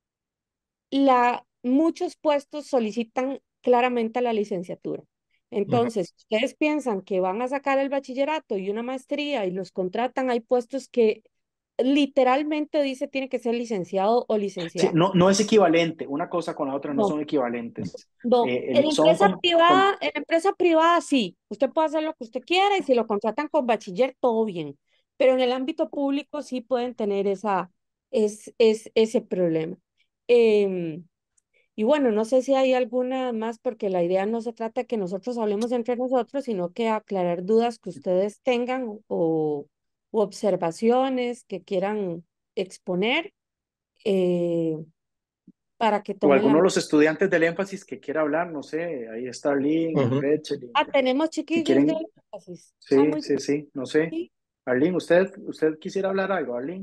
la, muchos puestos solicitan claramente la licenciatura. Ujú. Entonces, si ustedes piensan que van a sacar el bachillerato y una maestría y los contratan, hay puestos que literalmente dice tiene que ser licenciado o Sí, licenciada. no, no es equivalente, una cosa con la otra no No, son equivalentes. no. Eh, En el- la son empresa como, como- privada, en la empresa privada sí, usted puede hacer lo que usted quiera y si lo contratan con bachiller, todo bien. Pero en el ámbito público sí pueden tener esa, es, es, ese problema. Em, Y bueno, no sé si hay alguna más, porque la idea no se trata de que nosotros hablemos entre nosotros, sino que aclarar dudas que ustedes tengan o u observaciones que quieran exponer eh, para que o tomen alguno la... de los estudiantes del énfasis que quiera hablar, no sé, ahí está Arlene y Ujú. Rachel. y- Ah, tenemos si chiquillos de quieren, énfasis. Ah, sí, muy sí, sí, no sé. bien. Arlene, ¿usted, usted quisiera hablar algo, Arlene?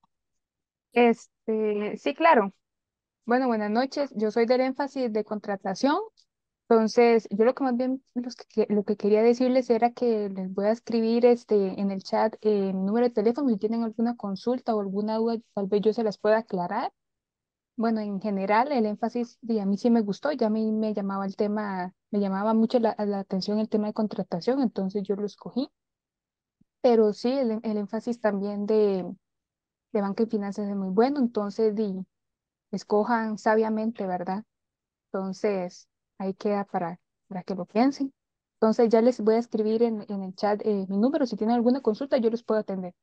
Este, sí, claro. Bueno, buenas noches. Yo soy del énfasis de contratación. Entonces, yo lo que más bien los que, lo que quería decirles era que les voy a escribir este, en el chat eh, mi número de teléfono si tienen alguna consulta o alguna duda, tal vez yo se las pueda aclarar. Bueno, en general, el énfasis, y a mí sí me gustó, ya a mí me llamaba el tema, me llamaba mucho la, la atención el tema de contratación, entonces yo lo escogí. Pero sí, el, el énfasis también de banca y finanzas es muy bueno, entonces di, escojan sabiamente, ¿verdad? Entonces, ahí queda para, para que lo piensen. Entonces, ya les voy a escribir en, en el chat eh, mi número. Si tienen alguna consulta, yo los puedo atender.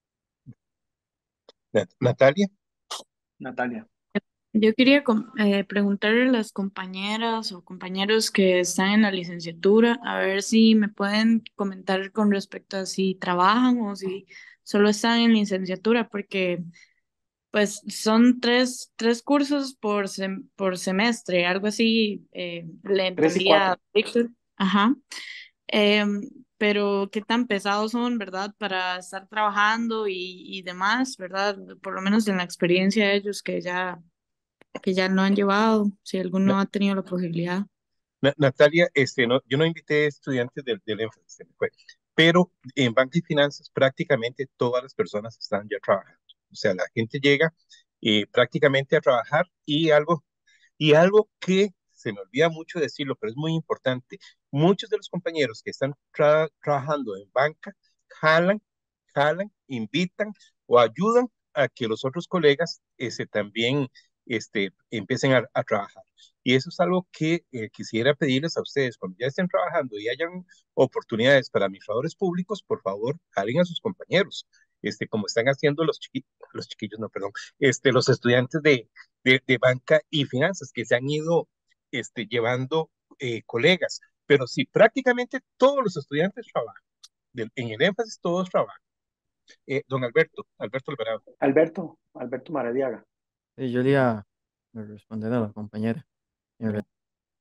Nat- Natalia. Natalia. Yo quería com- eh, preguntarle a las compañeras o compañeros que están en la licenciatura, a ver si me pueden comentar con respecto a si trabajan o si solo están en licenciatura, porque pues son tres, tres cursos por, sem- por semestre, algo así, eh, le Tres y entendía a cuatro. Víctor. Ajá. Em, pero qué tan pesados son, ¿verdad? Para estar trabajando y, y demás, ¿verdad? Por lo menos en la experiencia de ellos que ya que ya lo han llevado, si alguno ha tenido la posibilidad. Na- Natalia, este, no, yo no invité estudiantes del, del énfasis, se me fue, pero en banca y finanzas prácticamente todas las personas están ya trabajando. O sea, la gente llega eh, prácticamente a trabajar y algo, y algo que se me olvida mucho decirlo, pero es muy importante, muchos de los compañeros que están tra- trabajando en banca jalan, jalan, invitan o ayudan a que los otros colegas este, también este, empiecen a, a trabajar. Y eso es algo que eh, quisiera pedirles a ustedes, cuando ya estén trabajando y hayan oportunidades para administradores públicos, por favor, jalen a sus compañeros, este, como están haciendo los chiquillos, los chiquillos, no, perdón, este, los estudiantes de, de, de banca y finanzas que se han ido este, llevando eh, colegas. Pero sí, prácticamente todos los estudiantes trabajan. Del- en el énfasis todos trabajan. Eh, don Alberto, Alberto Alvarado. Alberto, Alberto Maradiaga. Sí, yo le iba a responder a la compañera. En realidad,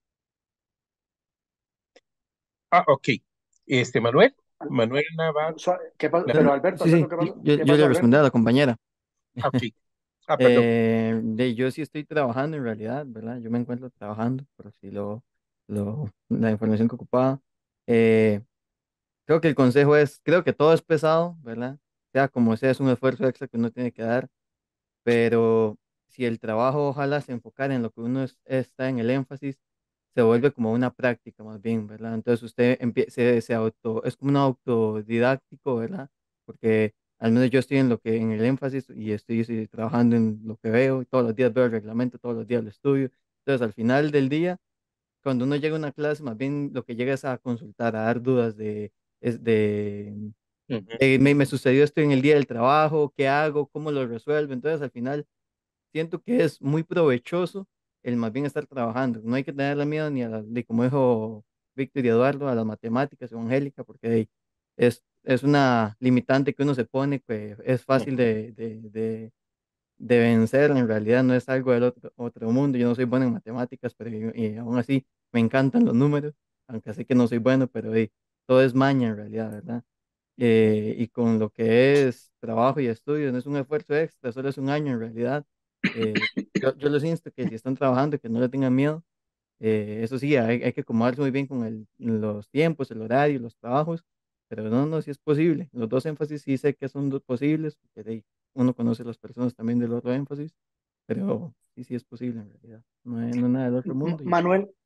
Ah, ok. Este, Manuel, Manuel Navarro. Sua- ¿Qué pasó? no, Pero no, Alberto, sí, Alberto, sí, ¿qué yo, pasó? yo, ¿Qué yo pasó, le respondí a Alberto? la compañera. Ah, ok. Ah, perdón. Eh, de, yo sí estoy trabajando en realidad, ¿verdad? Yo me encuentro trabajando, pero sí lo, lo, la información que ocupaba. Eh, Creo que el consejo es, creo que todo es pesado, ¿verdad? Sea como sea, es un esfuerzo extra que uno tiene que dar, pero si el trabajo ojalá se enfocara en lo que uno es- está en el énfasis, se vuelve como una práctica más bien, ¿verdad? Entonces usted empie- se, se auto, es como un autodidáctico, ¿verdad? Porque al menos yo estoy en lo que, en el énfasis y estoy sí, trabajando en lo que veo, y todos los días veo el reglamento, todos los días lo estudio. Entonces al final del día, cuando uno llega a una clase, más bien lo que llega es a consultar, a dar dudas de, es de Ujú. eh, me, me sucedió esto en el día del trabajo, ¿qué hago? ¿Cómo lo resuelvo? Entonces, al final, siento que es muy provechoso el más bien estar trabajando. No hay que tenerle miedo ni a la, de como dijo Víctor y Eduardo, a las matemáticas o Angélica, porque de- es, es una limitante que uno se pone que es fácil Ujú. de, de, de, de vencer. En realidad no es algo del otro, otro mundo. Yo no soy bueno en matemáticas, pero y- y aún así me encantan los números, aunque sé que no soy bueno, pero de, todo es maña en realidad, ¿verdad? Eh, y con lo que es trabajo y estudio, no es un esfuerzo extra, solo es un año en realidad. Eh, yo, yo les insto que si están trabajando, que no le tengan miedo. Eh, eso sí, hay, hay que acomodarse muy bien con el- los tiempos, el horario, los trabajos, pero no, no, si es posible. Los dos énfasis sí sé que son dos posibles, porque de ahí uno conoce a las personas también del otro énfasis, pero sí, sí es posible en realidad. No es, no es nada del otro M- mundo y está. Manuel,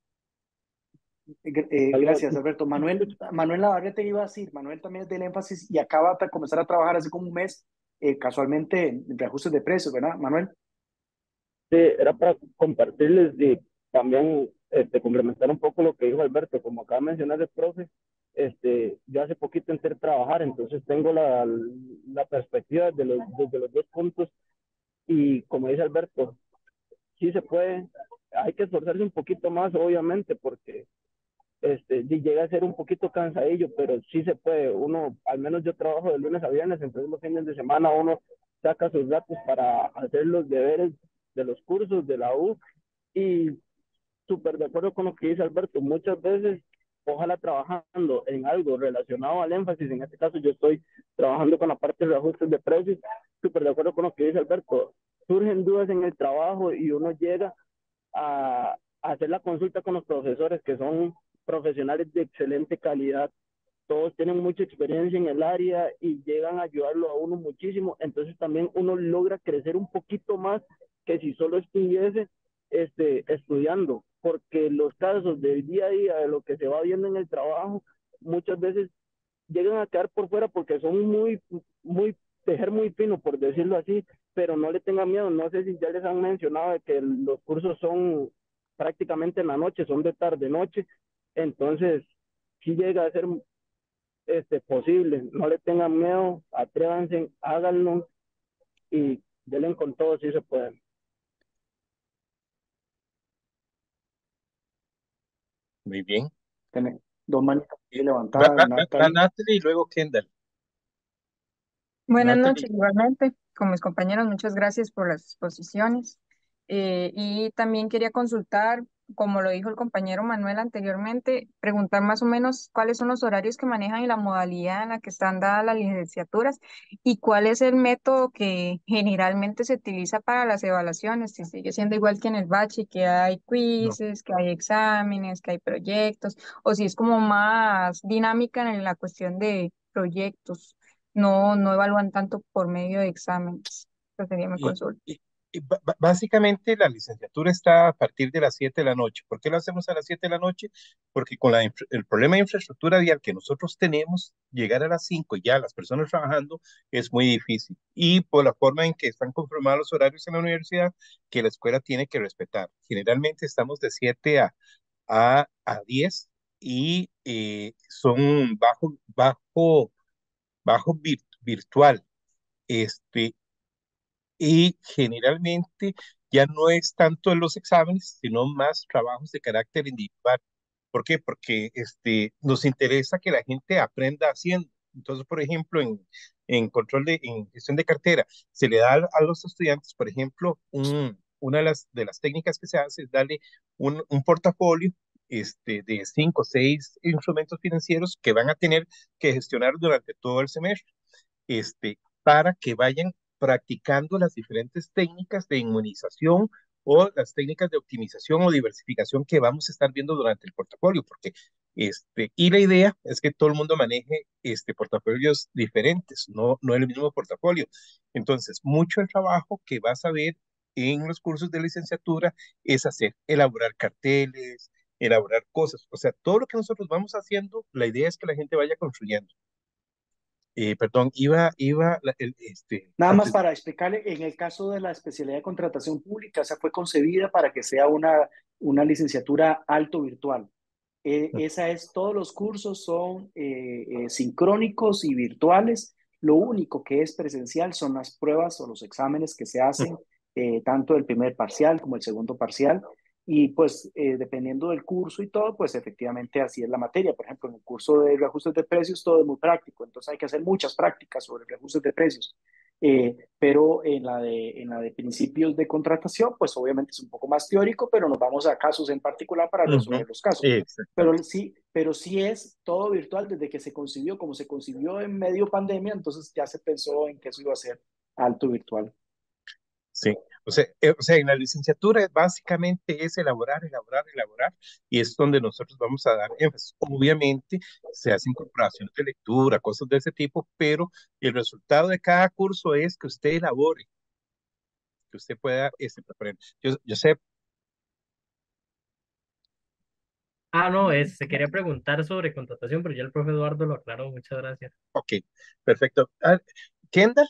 gr- eh, Aló, gracias, Alberto. Manuel, Manuel Navarrete iba a decir, Manuel también es del énfasis y acaba de comenzar a trabajar hace como un mes, eh, casualmente en reajustes de precios, ¿verdad, Manuel? sí, era para compartirles y también este, complementar un poco lo que dijo Alberto. Como acaba de mencionar el profe, este, yo hace poquito entré a trabajar, entonces tengo la, la perspectiva de los, desde los dos puntos y como dice Alberto, sí se puede, hay que esforzarse un poquito más, obviamente, porque este, sí llega a ser un poquito cansadillo, pero sí se puede. Uno, al menos yo trabajo de lunes a viernes, entonces los fines de semana uno saca sus datos para hacer los deberes de los cursos de la U y súper de acuerdo con lo que dice Alberto, muchas veces, ojalá trabajando en algo relacionado al énfasis, en este caso yo estoy trabajando con la parte de ajustes de precios, súper de acuerdo con lo que dice Alberto, surgen dudas en el trabajo y uno llega a, a hacer la consulta con los profesores que son profesionales de excelente calidad, todos tienen mucha experiencia en el área y llegan a ayudarlo a uno muchísimo, entonces también uno logra crecer un poquito más que si solo estuviese este, estudiando, porque los casos del día a día, de lo que se va viendo en el trabajo, muchas veces llegan a quedar por fuera porque son muy, muy tejer muy fino, por decirlo así, pero no le tengan miedo. No sé si ya les han mencionado de que los cursos son prácticamente en la noche, son de tarde-noche, entonces si llega a ser este, posible. No le tengan miedo, atrévanse, háganlo y denle con todo si se pueden. Muy bien. Tiene dos manitas Eh, Va, levantadas, va, va, va Natalie. Natalie y luego Kendall. Buenas Natalie. noches, igualmente, con mis compañeros, muchas gracias por las exposiciones. Eh, y también quería consultar, como lo dijo el compañero Manuel anteriormente, preguntar más o menos cuáles son los horarios que manejan y la modalidad en la que están dadas las licenciaturas y cuál es el método que generalmente se utiliza para las evaluaciones, si sigue siendo igual que en el bachi, que hay No. quizzes, que hay exámenes, que hay proyectos, o si es como más dinámica en la cuestión de proyectos. No, no evalúan tanto por medio de exámenes. Esa sería mi Y, consulta. y- y ba- ba- básicamente la licenciatura está a partir de las siete de la noche. ¿Por qué lo hacemos a las siete de la noche? Porque con la infra- el problema de infraestructura vial que nosotros tenemos, llegar a las cinco y ya las personas trabajando es muy difícil. Y por la forma en que están conformados los horarios en la universidad, que la escuela tiene que respetar. Generalmente estamos de siete a, a, a diez y eh, son bajo, bajo, bajo vir- virtual. Este, y generalmente ya no es tanto en los exámenes, sino más trabajos de carácter individual. ¿Por qué? Porque este, nos interesa que la gente aprenda haciendo. Entonces, por ejemplo, en, en control de, en gestión de cartera, se le da a, a los estudiantes, por ejemplo, un, una de las, de las técnicas que se hace es darle un, un portafolio este, de cinco o seis instrumentos financieros que van a tener que gestionar durante todo el semestre este, para que vayan practicando las diferentes técnicas de inmunización o las técnicas de optimización o diversificación que vamos a estar viendo durante el portafolio, porque este, y la idea es que todo el mundo maneje este, portafolios diferentes, no, no el mismo portafolio. Entonces, mucho el trabajo que vas a ver en los cursos de licenciatura es hacer, elaborar carteles, elaborar cosas, o sea, todo lo que nosotros vamos haciendo, la idea es que la gente vaya construyendo. Eh, perdón, iba, iba, la- el, este, Nada más antes, para explicarle, en el caso de la especialidad de contratación pública, esa fue concebida para que sea una, una licenciatura alto virtual. Eh, esa es, todos los cursos son eh, eh, sincrónicos y virtuales. Lo único que es presencial son las pruebas o los exámenes que se hacen, eh, tanto el primer parcial como el segundo parcial. Y pues eh, dependiendo del curso y todo, pues efectivamente así es la materia. Por ejemplo, en el curso de reajustes de precios todo es muy práctico, entonces hay que hacer muchas prácticas sobre reajustes de precios. Eh, pero en la, de, en la de principios de contratación, pues obviamente es un poco más teórico, pero nos vamos a casos en particular para ujú, resolver los casos. Pero exactamente, sí, pero sí es todo virtual desde que se concibió, como se concibió en medio pandemia, entonces ya se pensó en que eso iba a ser alto virtual. sí. O sea, eh, o sea, en la licenciatura básicamente es elaborar, elaborar, elaborar, y es donde nosotros vamos a dar énfasis. Obviamente se hacen incorporaciones de lectura, cosas de ese tipo, pero el resultado de cada curso es que usted elabore, que usted pueda este, preparar. Yo, yo sé, Ah, no, es, se quería preguntar sobre contratación, pero ya el profe Eduardo lo aclaró. Muchas gracias. ok, perfecto. Ah, Kendall,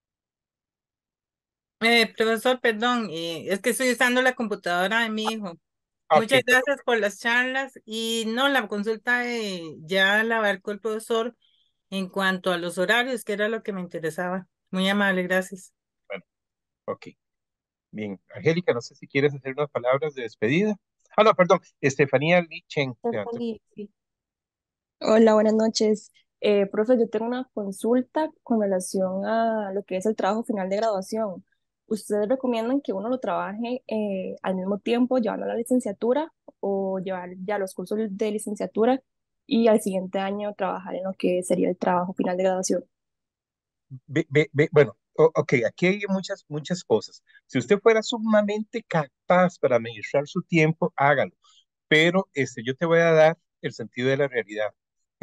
Eh, profesor, perdón, eh, es que estoy usando la computadora de mi hijo. ok, Muchas perdón. gracias por las charlas y no, la consulta eh, ya la abarcó el profesor en cuanto a los horarios, que era lo que me interesaba. Muy amable, gracias. Bueno, ok. Bien, Angélica, no sé si quieres hacer unas palabras de despedida. Ah, no, perdón, Estefanía Lichen. Stephanie, sí. Hola, buenas noches. Eh, profe, yo tengo una consulta con relación a lo que es el trabajo final de graduación. ¿Ustedes recomiendan que uno lo trabaje eh, al mismo tiempo, llevando la licenciatura o llevar ya los cursos de licenciatura y al siguiente año trabajar en lo que sería el trabajo final de graduación? Ve, ve, ve, bueno, o- ok, aquí hay muchas, muchas cosas. Si usted fuera sumamente capaz para administrar su tiempo, hágalo. Pero este, yo te voy a dar el sentido de la realidad.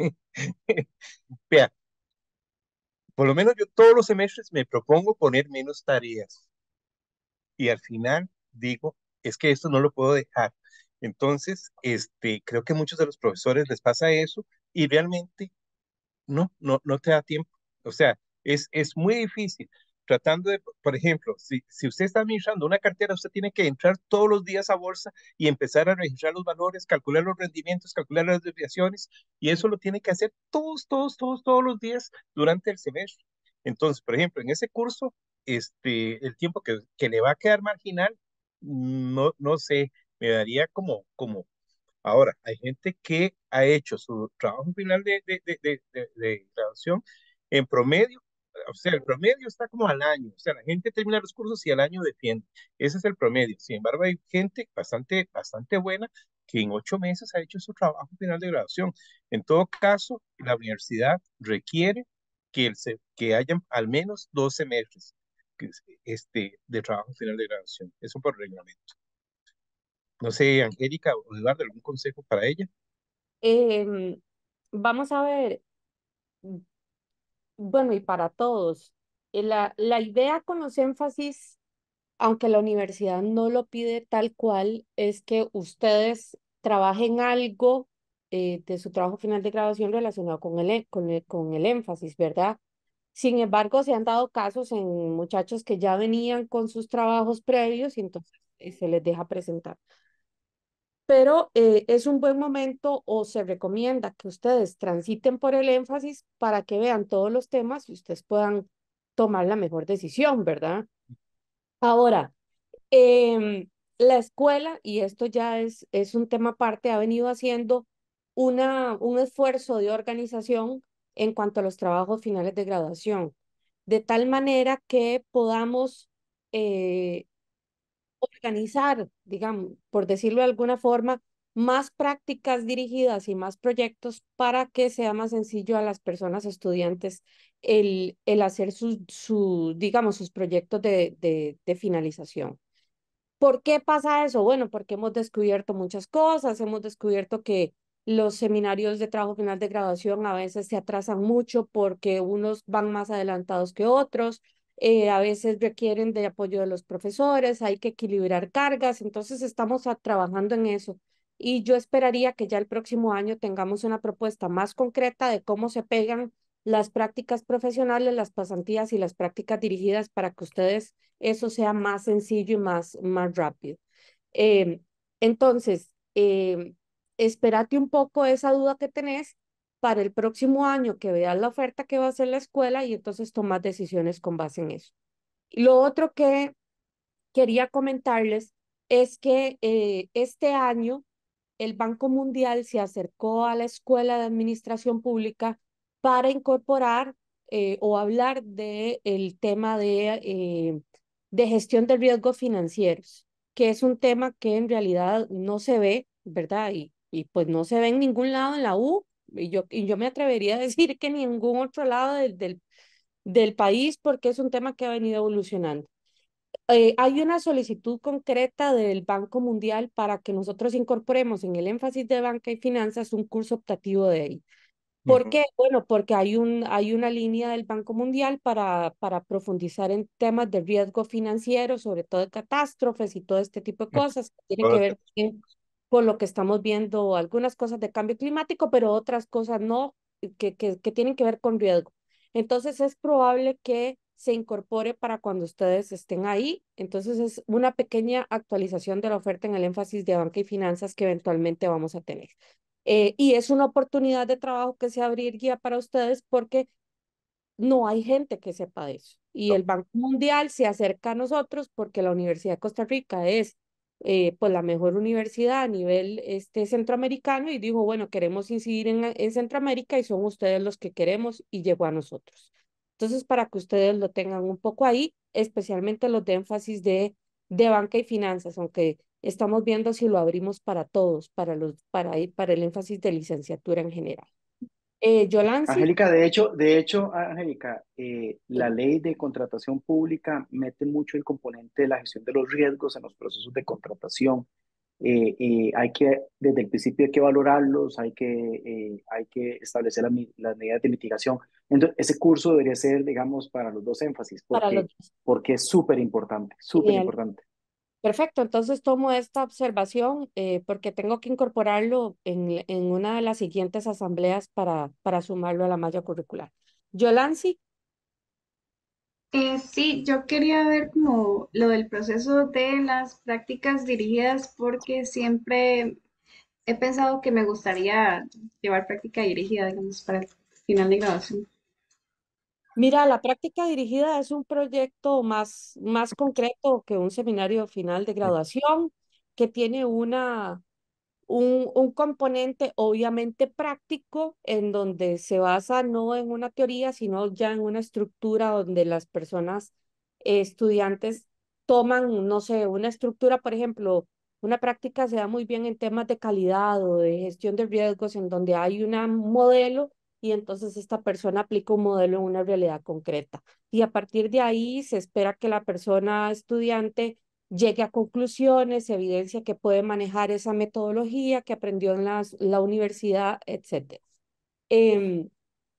Vea, por lo menos yo todos los semestres me propongo poner menos tareas y al final digo, es que esto no lo puedo dejar. Entonces, este, creo que a muchos de los profesores les pasa eso y realmente no, no, no te da tiempo. O sea, Es, es muy difícil. Tratando de, por ejemplo, si, si usted está administrando una cartera, usted tiene que entrar todos los días a bolsa y empezar a registrar los valores, calcular los rendimientos, calcular las desviaciones, y eso lo tiene que hacer todos, todos, todos, todos los días durante el semestre. Entonces, por ejemplo, en ese curso, este, el tiempo que, que le va a quedar marginal, no, no sé, me daría como, como, ahora, hay gente que ha hecho su trabajo final de, de, de, de, de- de graduación en promedio, o sea, el promedio está como al año, o sea, la gente termina los cursos y al año defiende, ese es el promedio. Sin embargo, hay gente bastante, bastante buena que en ocho meses ha hecho su trabajo final de graduación. En todo caso, la universidad requiere que, el, se- que hayan al menos dos semestres que es- este, de trabajo final de graduación, eso por reglamento. No sé, Angélica o Eduardo, ¿algún consejo para ella? Em, Vamos a ver, bueno, y para todos, eh, la, la idea con los énfasis, aunque la universidad no lo pide tal cual, es que ustedes trabajen algo eh, de su trabajo final de graduación relacionado con el, e- con el, con el énfasis, ¿verdad? Sin embargo, se han dado casos en muchachos que ya venían con sus trabajos previos y entonces eh, se les deja presentar. Pero eh, es un buen momento o se recomienda que ustedes transiten por el énfasis para que vean todos los temas y ustedes puedan tomar la mejor decisión, ¿verdad? Ahora, em, la escuela, y esto ya es, es un tema aparte, ha venido haciendo una, un esfuerzo de organización en cuanto a los trabajos finales de graduación, de tal manera que podamos eh, organizar, digamos, por decirlo de alguna forma, más prácticas dirigidas y más proyectos para que sea más sencillo a las personas estudiantes el, el hacer sus, su, digamos, sus proyectos de, de, de finalización. ¿Por qué pasa eso? Bueno, porque hemos descubierto muchas cosas, hemos descubierto que los seminarios de trabajo final de graduación a veces se atrasan mucho porque unos van más adelantados que otros, eh, a veces requieren de apoyo de los profesores, hay que equilibrar cargas, entonces estamos a- trabajando en eso. Y yo esperaría que ya el próximo año tengamos una propuesta más concreta de cómo se pegan las prácticas profesionales, las pasantías y las prácticas dirigidas para que ustedes eso sea más sencillo y más, más rápido. Eh, entonces, eh, espérate un poco esa duda que tenés para el próximo año que veas la oferta que va a hacer la escuela y entonces tomas decisiones con base en eso. Y lo otro que quería comentarles es que eh, este año el Banco Mundial se acercó a la Escuela de Administración Pública para incorporar eh, o hablar de el tema de, eh, de gestión de riesgos financieros, que es un tema que en realidad no se ve, ¿verdad? Y, y pues no se ve en ningún lado en la U, y yo, y yo me atrevería a decir que en ningún otro lado del, del, del país, porque es un tema que ha venido evolucionando. Eh, hay una solicitud concreta del Banco Mundial para que nosotros incorporemos en el énfasis de banca y finanzas un curso optativo de ahí. ¿Por Ujú. qué? Bueno, porque hay un, hay una línea del Banco Mundial para, para profundizar en temas de riesgo financiero, sobre todo de catástrofes y todo este tipo de cosas que tienen que Todo ver también con lo que estamos viendo, algunas cosas de cambio climático, pero otras cosas no, que, que, que tienen que ver con riesgo. Entonces es probable que se incorpore para cuando ustedes estén ahí. Entonces es una pequeña actualización de la oferta en el énfasis de banca y finanzas que eventualmente vamos a tener. Eh, y es una oportunidad de trabajo que se abriría para ustedes porque no hay gente que sepa de eso. Y no. el Banco Mundial se acerca a nosotros porque la Universidad de Costa Rica es eh, pues la mejor universidad a nivel este, centroamericano y dijo, bueno, queremos incidir en, en Centroamérica y son ustedes los que queremos y llegó a nosotros. Entonces, para que ustedes lo tengan un poco ahí, especialmente los de énfasis de, de banca y finanzas, aunque estamos viendo si lo abrimos para todos, para, los, para, para el énfasis de licenciatura en general. Eh, Yolansi, Angélica, de hecho, de hecho, Angélica, eh, la sí, ley de contratación pública mete mucho el componente de la gestión de los riesgos en los procesos de contratación. Eh, eh, hay que, desde el principio hay que valorarlos, hay que, eh, hay que establecer la mi- las medidas de mitigación. Entonces, ese curso debería ser, digamos, para los dos énfasis, para los porque, dos. porque es súper importante, súper Genial. importante. Perfecto, entonces tomo esta observación eh, porque tengo que incorporarlo en, en una de las siguientes asambleas para, para sumarlo a la malla curricular. Yolansi, Eh, sí, yo quería ver como lo del proceso de las prácticas dirigidas porque siempre he pensado que me gustaría llevar práctica dirigida, digamos, para el final de graduación. Mira, la práctica dirigida es un proyecto más, más concreto que un seminario final de graduación, que tiene una, un, un componente obviamente práctico en donde se basa no en una teoría, sino ya en una estructura donde las personas, eh, estudiantes, toman, no sé, una estructura, por ejemplo, una práctica se da muy bien en temas de calidad o de gestión de riesgos, en donde hay una- un modelo y entonces esta persona aplica un modelo en una realidad concreta. Y a partir de ahí se espera que la persona estudiante llegue a conclusiones, evidencia que puede manejar esa metodología que aprendió en las- la universidad, etcétera. Em,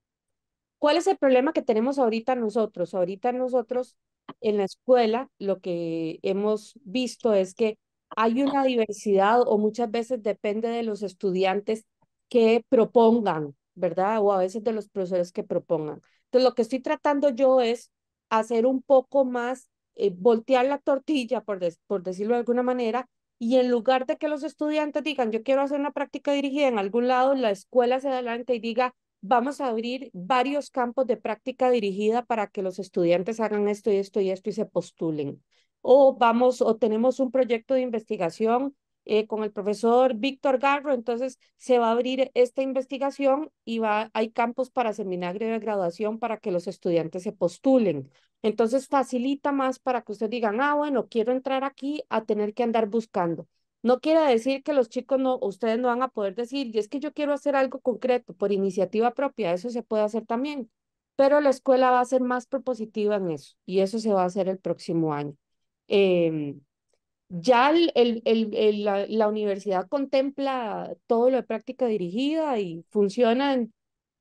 ¿Cuál es el problema que tenemos ahorita nosotros? Ahorita nosotros en la escuela lo que hemos visto es que hay una diversidad o muchas veces depende de los estudiantes que propongan, ¿verdad? O a veces de los profesores que propongan. Entonces lo que estoy tratando yo es hacer un poco más, eh, voltear la tortilla, por, des- por decirlo de alguna manera, y en lugar de que los estudiantes digan, yo quiero hacer una práctica dirigida en algún lado, la escuela se adelante y diga, vamos a abrir varios campos de práctica dirigida para que los estudiantes hagan esto y esto y esto y se postulen. O vamos, o tenemos un proyecto de investigación, eh, con el profesor Víctor Garro, entonces se va a abrir esta investigación y va, hay campos para seminario de graduación para que los estudiantes se postulen. Entonces facilita más para que ustedes digan, ah, bueno, quiero entrar aquí a tener que andar buscando. No quiere decir que los chicos no, ustedes no van a poder decir, y es que yo quiero hacer algo concreto por iniciativa propia, eso se puede hacer también, pero la escuela va a ser más propositiva en eso y eso se va a hacer el próximo año. Em, ya el, el, el- el- la, la universidad contempla todo lo de práctica dirigida y funciona en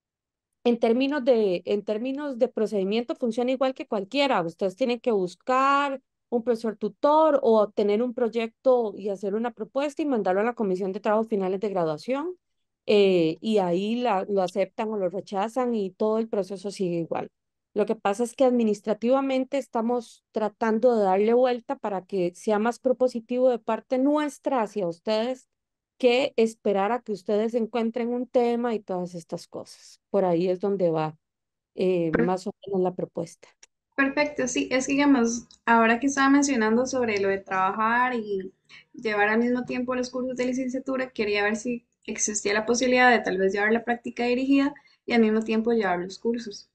en términos de, en términos de procedimiento funciona igual que cualquiera. Ustedes tienen que buscar un profesor tutor o tener un proyecto y hacer una propuesta y mandarlo a la comisión de trabajos finales de graduación. Eh, y ahí la, lo aceptan o lo rechazan y todo el proceso sigue igual. Lo que pasa es que administrativamente estamos tratando de darle vuelta para que sea más propositivo de parte nuestra hacia ustedes que esperar a que ustedes encuentren un tema y todas estas cosas. Por ahí es donde va, eh, más o menos la propuesta. Perfecto, sí, es que digamos, ahora que estaba mencionando sobre lo de trabajar y llevar al mismo tiempo los cursos de licenciatura, quería ver si existía la posibilidad de tal vez llevar la práctica dirigida y al mismo tiempo llevar los cursos.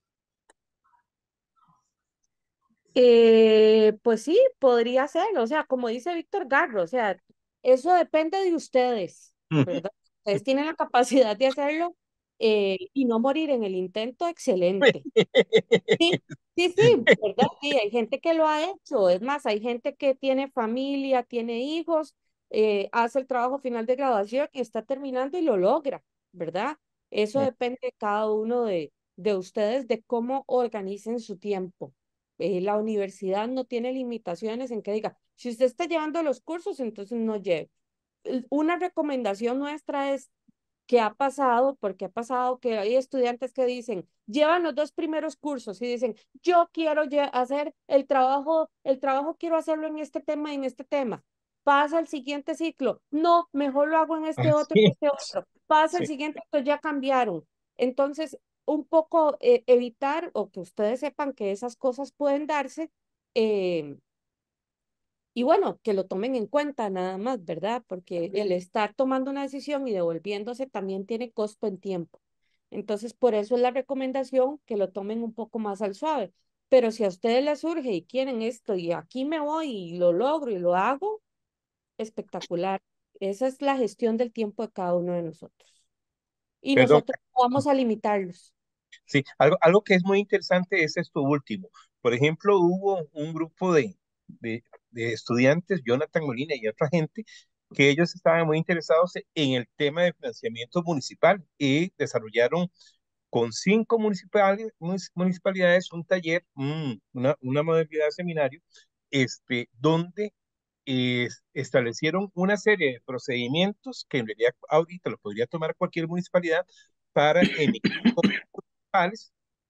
Eh, pues sí, podría ser, o sea, como dice Víctor Garro, o sea, eso depende de ustedes, ¿verdad? Ustedes tienen la capacidad de hacerlo, eh, y no morir en el intento, excelente. Sí, sí, sí, ¿verdad? Sí, hay gente que lo ha hecho. Es más, hay gente que tiene familia, tiene hijos, eh, hace el trabajo final de graduación y está terminando y lo logra, ¿verdad? Eso depende de cada uno de, de ustedes, de cómo organicen su tiempo. Eh, la universidad no tiene limitaciones en que diga, si usted está llevando los cursos, entonces no lleve. El- Una recomendación nuestra es que ha pasado, porque ha pasado que hay estudiantes que dicen, llevan los dos primeros cursos y dicen, yo quiero lle- hacer el trabajo, el trabajo quiero hacerlo en este tema y en este tema. Pasa el siguiente ciclo, no, mejor lo hago en este otro, en Así este es. otro. Pasa el Sí. siguiente, pues ya cambiaron. Entonces, un poco, eh, evitar o que ustedes sepan que esas cosas pueden darse, eh, y bueno, que lo tomen en cuenta nada más, ¿verdad? Porque el estar tomando una decisión y devolviéndose también tiene costo en tiempo. Entonces, por eso es la recomendación que lo tomen un poco más al suave. Pero si a ustedes les surge y quieren esto y aquí me voy y lo logro y lo hago, espectacular. Esa es la gestión del tiempo de cada uno de nosotros. Y Perdón. nosotros no vamos a limitarlos. Sí, algo, algo que es muy interesante es esto último. Por ejemplo, hubo un grupo de, de, de estudiantes, Jonathan Molina y otra gente, que ellos estaban muy interesados en el tema de financiamiento municipal y desarrollaron con cinco municipales, munici- municipalidades un taller, mm, una, una modalidad de seminario, este, donde eh, establecieron una serie de procedimientos que en realidad ahorita lo podría tomar cualquier municipalidad para emitir municipales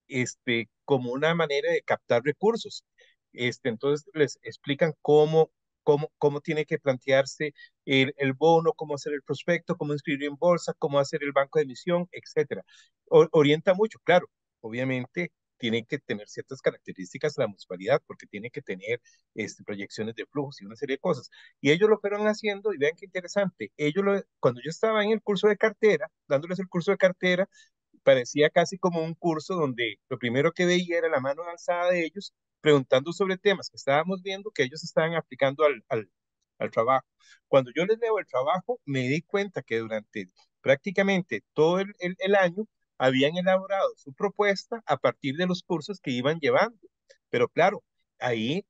este, como una manera de captar recursos. Este, entonces les explican cómo, cómo, cómo tiene que plantearse el, el bono, cómo hacer el prospecto, cómo inscribir en bolsa, cómo hacer el banco de emisión, etcétera. O- orienta mucho, claro, obviamente tiene que tener ciertas características la municipalidad, porque tiene que tener este, proyecciones de flujos y una serie de cosas. Y ellos lo fueron haciendo, y vean qué interesante, ellos lo, cuando yo estaba en el curso de cartera, dándoles el curso de cartera, parecía casi como un curso donde lo primero que veía era la mano alzada de ellos, preguntando sobre temas que estábamos viendo que ellos estaban aplicando al, al, al trabajo. Cuando yo les leo el trabajo, me di cuenta que durante prácticamente todo el, el, el año habían elaborado su propuesta a partir de los cursos que iban llevando. Pero claro, ahí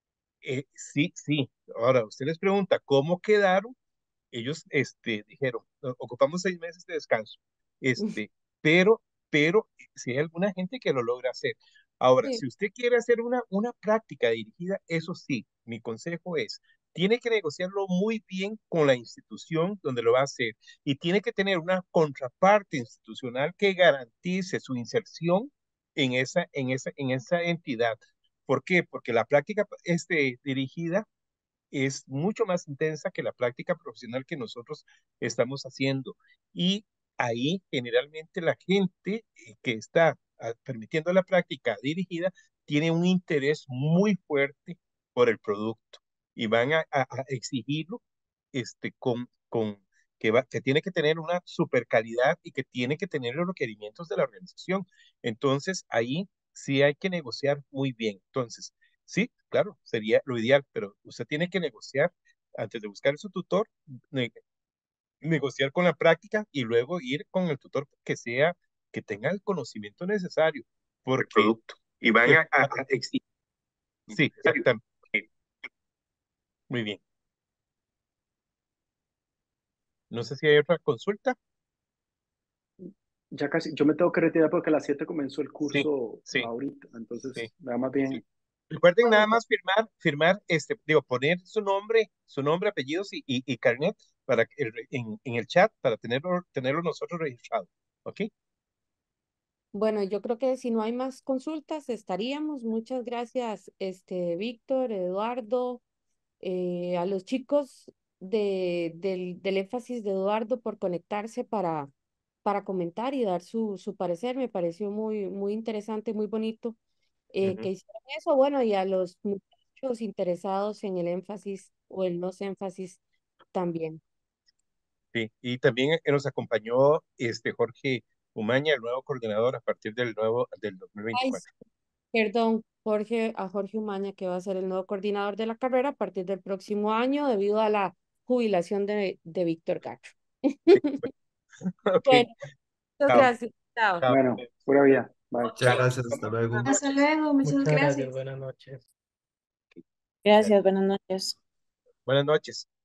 eh, sí, sí. Ahora, usted les pregunta, ¿cómo quedaron? Ellos este, dijeron, "O- ocupamos seis meses de descanso, este, pero, pero si hay alguna gente que lo logra hacer. Ahora, Sí, si usted quiere hacer una, una práctica dirigida, eso sí, mi consejo es, tiene que negociarlo muy bien con la institución donde lo va a hacer y tiene que tener una contraparte institucional que garantice su inserción en esa, en esa, en esa entidad. ¿Por qué? Porque la práctica este, dirigida es mucho más intensa que la práctica profesional que nosotros estamos haciendo. Y ahí generalmente la gente eh, que está ah, permitiendo la práctica dirigida tiene un interés muy fuerte por el producto y van a, a- a exigirlo este, con, con que, va, que tiene que tener una super calidad y que tiene que tener los requerimientos de la organización. Entonces ahí sí hay que negociar muy bien. Entonces, sí, claro, sería lo ideal, pero usted tiene que negociar antes de buscar su tutor, ne- negociar con la práctica y luego ir con el tutor que sea, que tenga el conocimiento necesario, el porque producto. Y van a, a- a exigir. Sí, exactamente. Muy bien. No sé si hay otra consulta. Ya casi, yo me tengo que retirar porque a las siete comenzó el Sí, curso sí, ahorita, sí, entonces nada más sí. bien. Recuerden nada más firmar, firmar, este, digo, poner su nombre, su nombre, apellidos y, y, y carnet para que el- en, en el chat para tenerlo, tenerlo nosotros registrado. ¿Ok? bueno, yo creo que si no hay más consultas, estaríamos. Muchas gracias, este, Víctor, Eduardo, eh, a los chicos de, del, del énfasis de Eduardo por conectarse para, para comentar y dar su, su parecer. Me pareció muy, muy interesante, muy bonito eh, Ujú. que hicieron eso. Bueno, y a los muchachos interesados en el énfasis o el no énfasis también. Sí, y también eh, nos acompañó este Jorge Umaña, el nuevo coordinador a partir del nuevo del Ay, dos mil veinticuatro. perdón, Jorge, a Jorge Umaña, que va a ser el nuevo coordinador de la carrera a partir del próximo año debido a la jubilación de, de Víctor Gacho. Sí, ok, Bueno, muchas chao, gracias. Chao. chao. Bueno, pura vida. Bye. Muchas gracias, hasta luego. Hasta luego, muchas Muchas gracias, gracias. buenas noches. Gracias, buenas noches. Buenas noches.